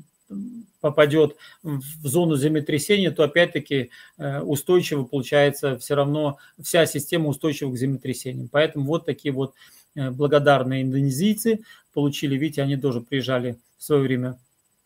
попадет в зону землетрясения, то опять-таки устойчиво получается все равно, вся система устойчива к землетрясениям. Поэтому вот такие вот благодарные индонезийцы получили, видите, они тоже приезжали в свое время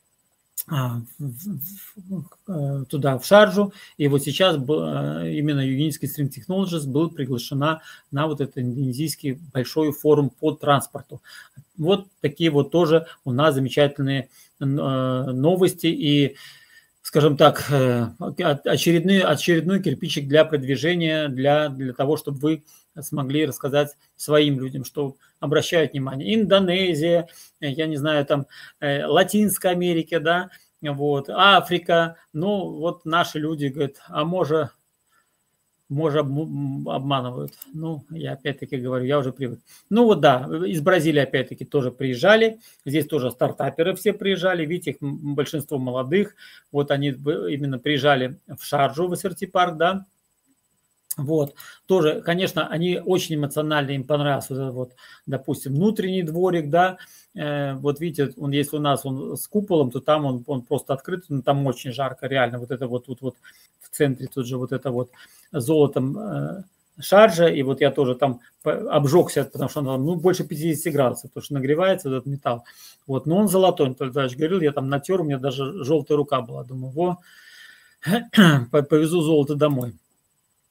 туда, в Шарджу, и вот сейчас именно Unity String Technologies был приглашена на вот этот индонезийский большой форум по транспорту. Вот такие вот тоже у нас замечательные новости и, скажем так, очередной, очередной кирпичик для продвижения, для, для того, чтобы вы смогли рассказать своим людям, что обращают внимание. Индонезия, я не знаю, там Латинская Америка, да, вот, Африка, ну вот наши люди говорят, а может, может обманывают. Ну, я опять-таки говорю, я уже привык. Ну вот да, из Бразилии опять-таки тоже приезжали, здесь тоже стартаперы все приезжали, видите, их большинство молодых, вот они именно приезжали в Шарджу, в эс эр ти-парк, да. Вот, тоже, конечно, они очень эмоционально, им понравился вот, вот, допустим, внутренний дворик, да, э, вот видите, он, если у нас он с куполом, то там он, он просто открыт, но там очень жарко, реально, вот это вот тут вот в центре, тут же вот это вот золотом э, Шарджа, и вот я тоже там обжегся, потому что он ну, больше пятидесяти градусов, потому что нагревается этот металл, вот, но он золотой, Анатолий Эдуардович говорил, я там натер, у меня даже желтая рука была, думаю, во, повезу золото домой.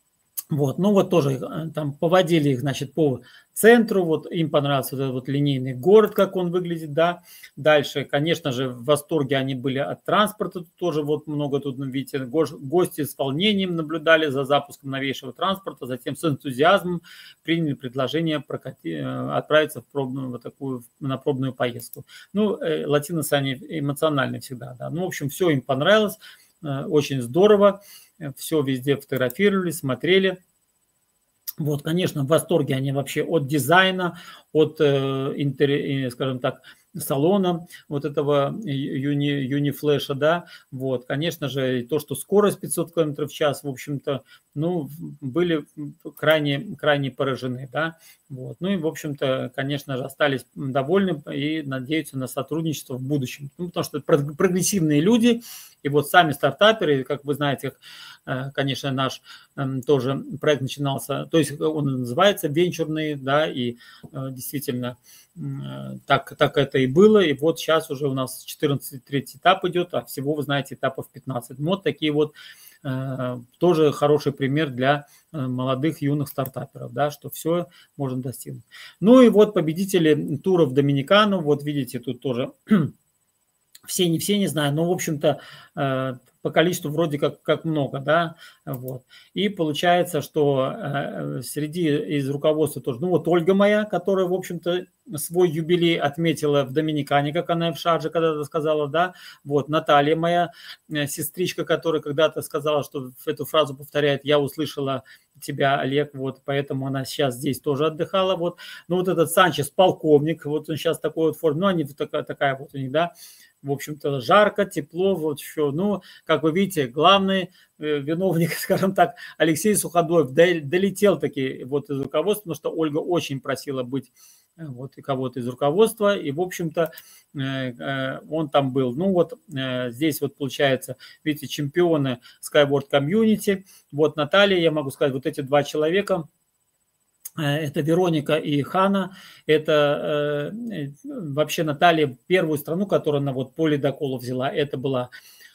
Вот, ну вот тоже э, там поводили их, значит, по центру, вот им понравился вот этот вот линейный город, как он выглядит, да. Дальше, конечно же, в восторге они были от транспорта, тут тоже вот много тут, видите, гости с волнением наблюдали за запуском новейшего транспорта, затем с энтузиазмом приняли предложение прокати, отправиться в пробную, вот такую, на пробную поездку. Ну, э, латиносы, они эмоциональны всегда, да. Ну, в общем, все им понравилось, э, очень здорово. Все везде фотографировали, смотрели. Вот, конечно, в восторге они вообще от дизайна, от, э, интер, скажем так, салона вот этого юни, юнифлеша, да, вот, конечно же, и то, что скорость пятьсот километров в час, в общем-то, ну, были крайне, крайне поражены, да, вот, ну и, в общем-то, конечно же, остались довольны и надеются на сотрудничество в будущем, ну, потому что прогрессивные люди, и вот сами стартаперы, как вы знаете, конечно, наш тоже проект начинался, то есть он называется венчурный, да, и действительно так, так это и было, и вот сейчас уже у нас четырнадцатый третий этап идет, а всего, вы знаете, этапов пятнадцать. Вот такие вот тоже хороший пример для молодых юных стартаперов, да, что все можно достигнуть. Ну и вот победители тура в Доминикану, вот видите, тут тоже все не все не знаю, но в общем-то по количеству вроде как, как много, да, вот. И получается, что э, среди из руководства тоже, ну вот Ольга моя, которая, в общем-то, свой юбилей отметила в Доминикане, как она в Шардже когда-то сказала, да, вот Наталья моя, э, сестричка, которая когда-то сказала, что эту фразу повторяет, я услышала тебя, Олег, вот, поэтому она сейчас здесь тоже отдыхала, вот. Ну вот этот Санчес, полковник, вот он сейчас такой вот форме, ну они такая, такая вот у них, да, в общем-то, жарко, тепло, вот еще. Ну, как вы видите, главный э, виновник, скажем так, Алексей Суходоев долетел таки вот из руководства, потому что Ольга очень просила быть вот и кого-то из руководства, и, в общем-то, э, э, он там был. Ну, вот э, здесь вот получается, видите, чемпионы Skyward Community. Вот Наталья, я могу сказать, вот эти два человека, это Вероника и Хана, это э, вообще Наталья первую страну, которую она вот по ледоколу взяла, это была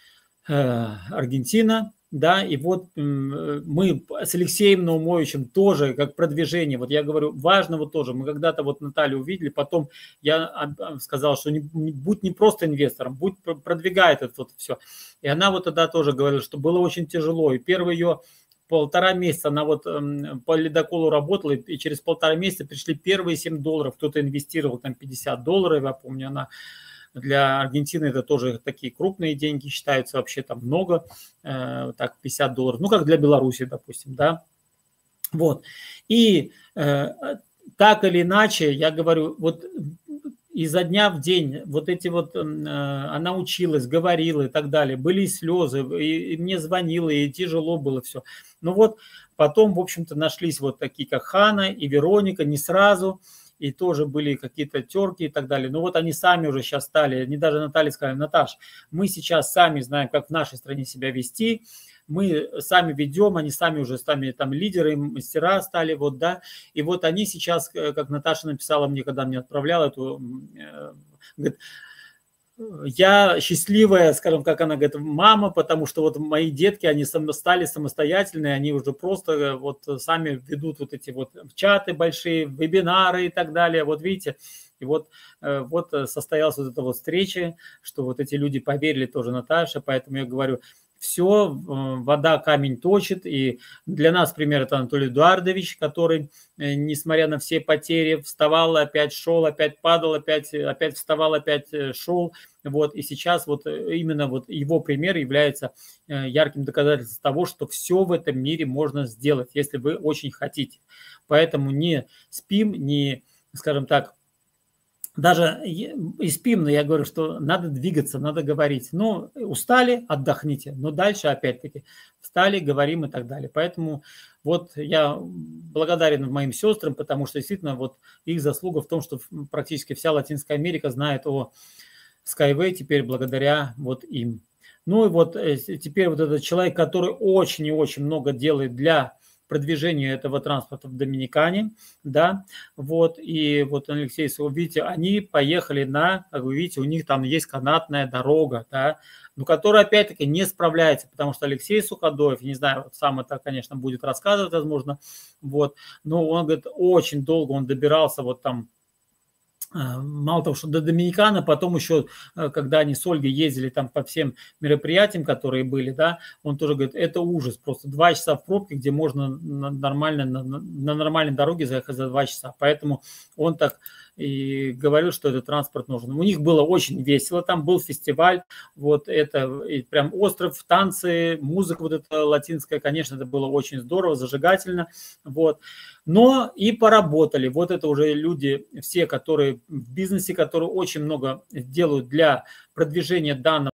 э, Аргентина, да, и вот э, мы с Алексеем Наумовичем тоже как продвижение, вот я говорю, важно вот тоже, мы когда-то вот Наталью увидели, потом я сказал, что не, не, будь не просто инвестором, будь продвигает это вот все, и она вот тогда тоже говорила, что было очень тяжело, и первый ее полтора месяца она вот э, по ледоколу работала, и через полтора месяца пришли первые семь долларов, кто-то инвестировал там пятьдесят долларов, я помню, она для Аргентины это тоже такие крупные деньги считаются, вообще там много, э, так пятьдесят долларов, ну как для Беларуси, допустим, да, вот, и э, так или иначе, я говорю, вот изо дня в день вот эти вот, э, она училась, говорила и так далее, были слезы, и, и мне звонила, и тяжело было все. Ну вот потом, в общем-то, нашлись вот такие, как Хана и Вероника, не сразу, и тоже были какие-то терки и так далее. Но вот они сами уже сейчас стали, они даже Наталья сказали, Наташ, мы сейчас сами знаем, как в нашей стране себя вести, мы сами ведем, они сами уже стали там лидеры, мастера стали, вот, да, и вот они сейчас, как Наташа написала мне, когда мне отправляла эту, говорит, я счастливая, скажем, как она говорит, мама, потому что вот мои детки, они стали самостоятельные, они уже просто вот сами ведут вот эти вот чаты большие, вебинары и так далее, вот видите. И вот, вот состоялась вот эта вот встреча, что вот эти люди поверили тоже Наташе, поэтому я говорю, все, вода камень точит, и для нас пример это Анатолий Эдуардович, который, несмотря на все потери, вставал, опять шел, опять падал, опять, опять вставал, опять шел, вот, и сейчас вот именно вот его пример является ярким доказательством того, что все в этом мире можно сделать, если вы очень хотите, поэтому не спим, не, скажем так, даже и спим, но я говорю, что надо двигаться, надо говорить. Ну, устали, отдохните. Но дальше опять-таки встали, говорим и так далее. Поэтому вот я благодарен моим сестрам, потому что действительно вот их заслуга в том, что практически вся Латинская Америка знает о Skyway теперь благодаря вот им. Ну и вот теперь вот этот человек, который очень и очень много делает для продвижению этого транспорта в Доминикане, да, вот, и вот Алексей, вы видите, они поехали на, как вы видите, у них там есть канатная дорога, да, но которая, опять-таки, не справляется, потому что Алексей Суходоев, не знаю, вот сам это, конечно, будет рассказывать, возможно, вот, но он, говорит, очень долго он добирался вот там, мало того, что до Доминикана, потом еще, когда они с Ольгой ездили там по всем мероприятиям, которые были, да, он тоже говорит, это ужас, просто два часа в пробке, где можно нормально, на, на нормальной дороге заехать за два часа, поэтому он так и говорил, что этот транспорт нужен. У них было очень весело, там был фестиваль, вот это, и прям остров, танцы, музыка вот эта латинская, конечно, это было очень здорово, зажигательно, вот. Но и поработали. Вот это уже люди, все, которые в бизнесе, которые очень много делают для продвижения данного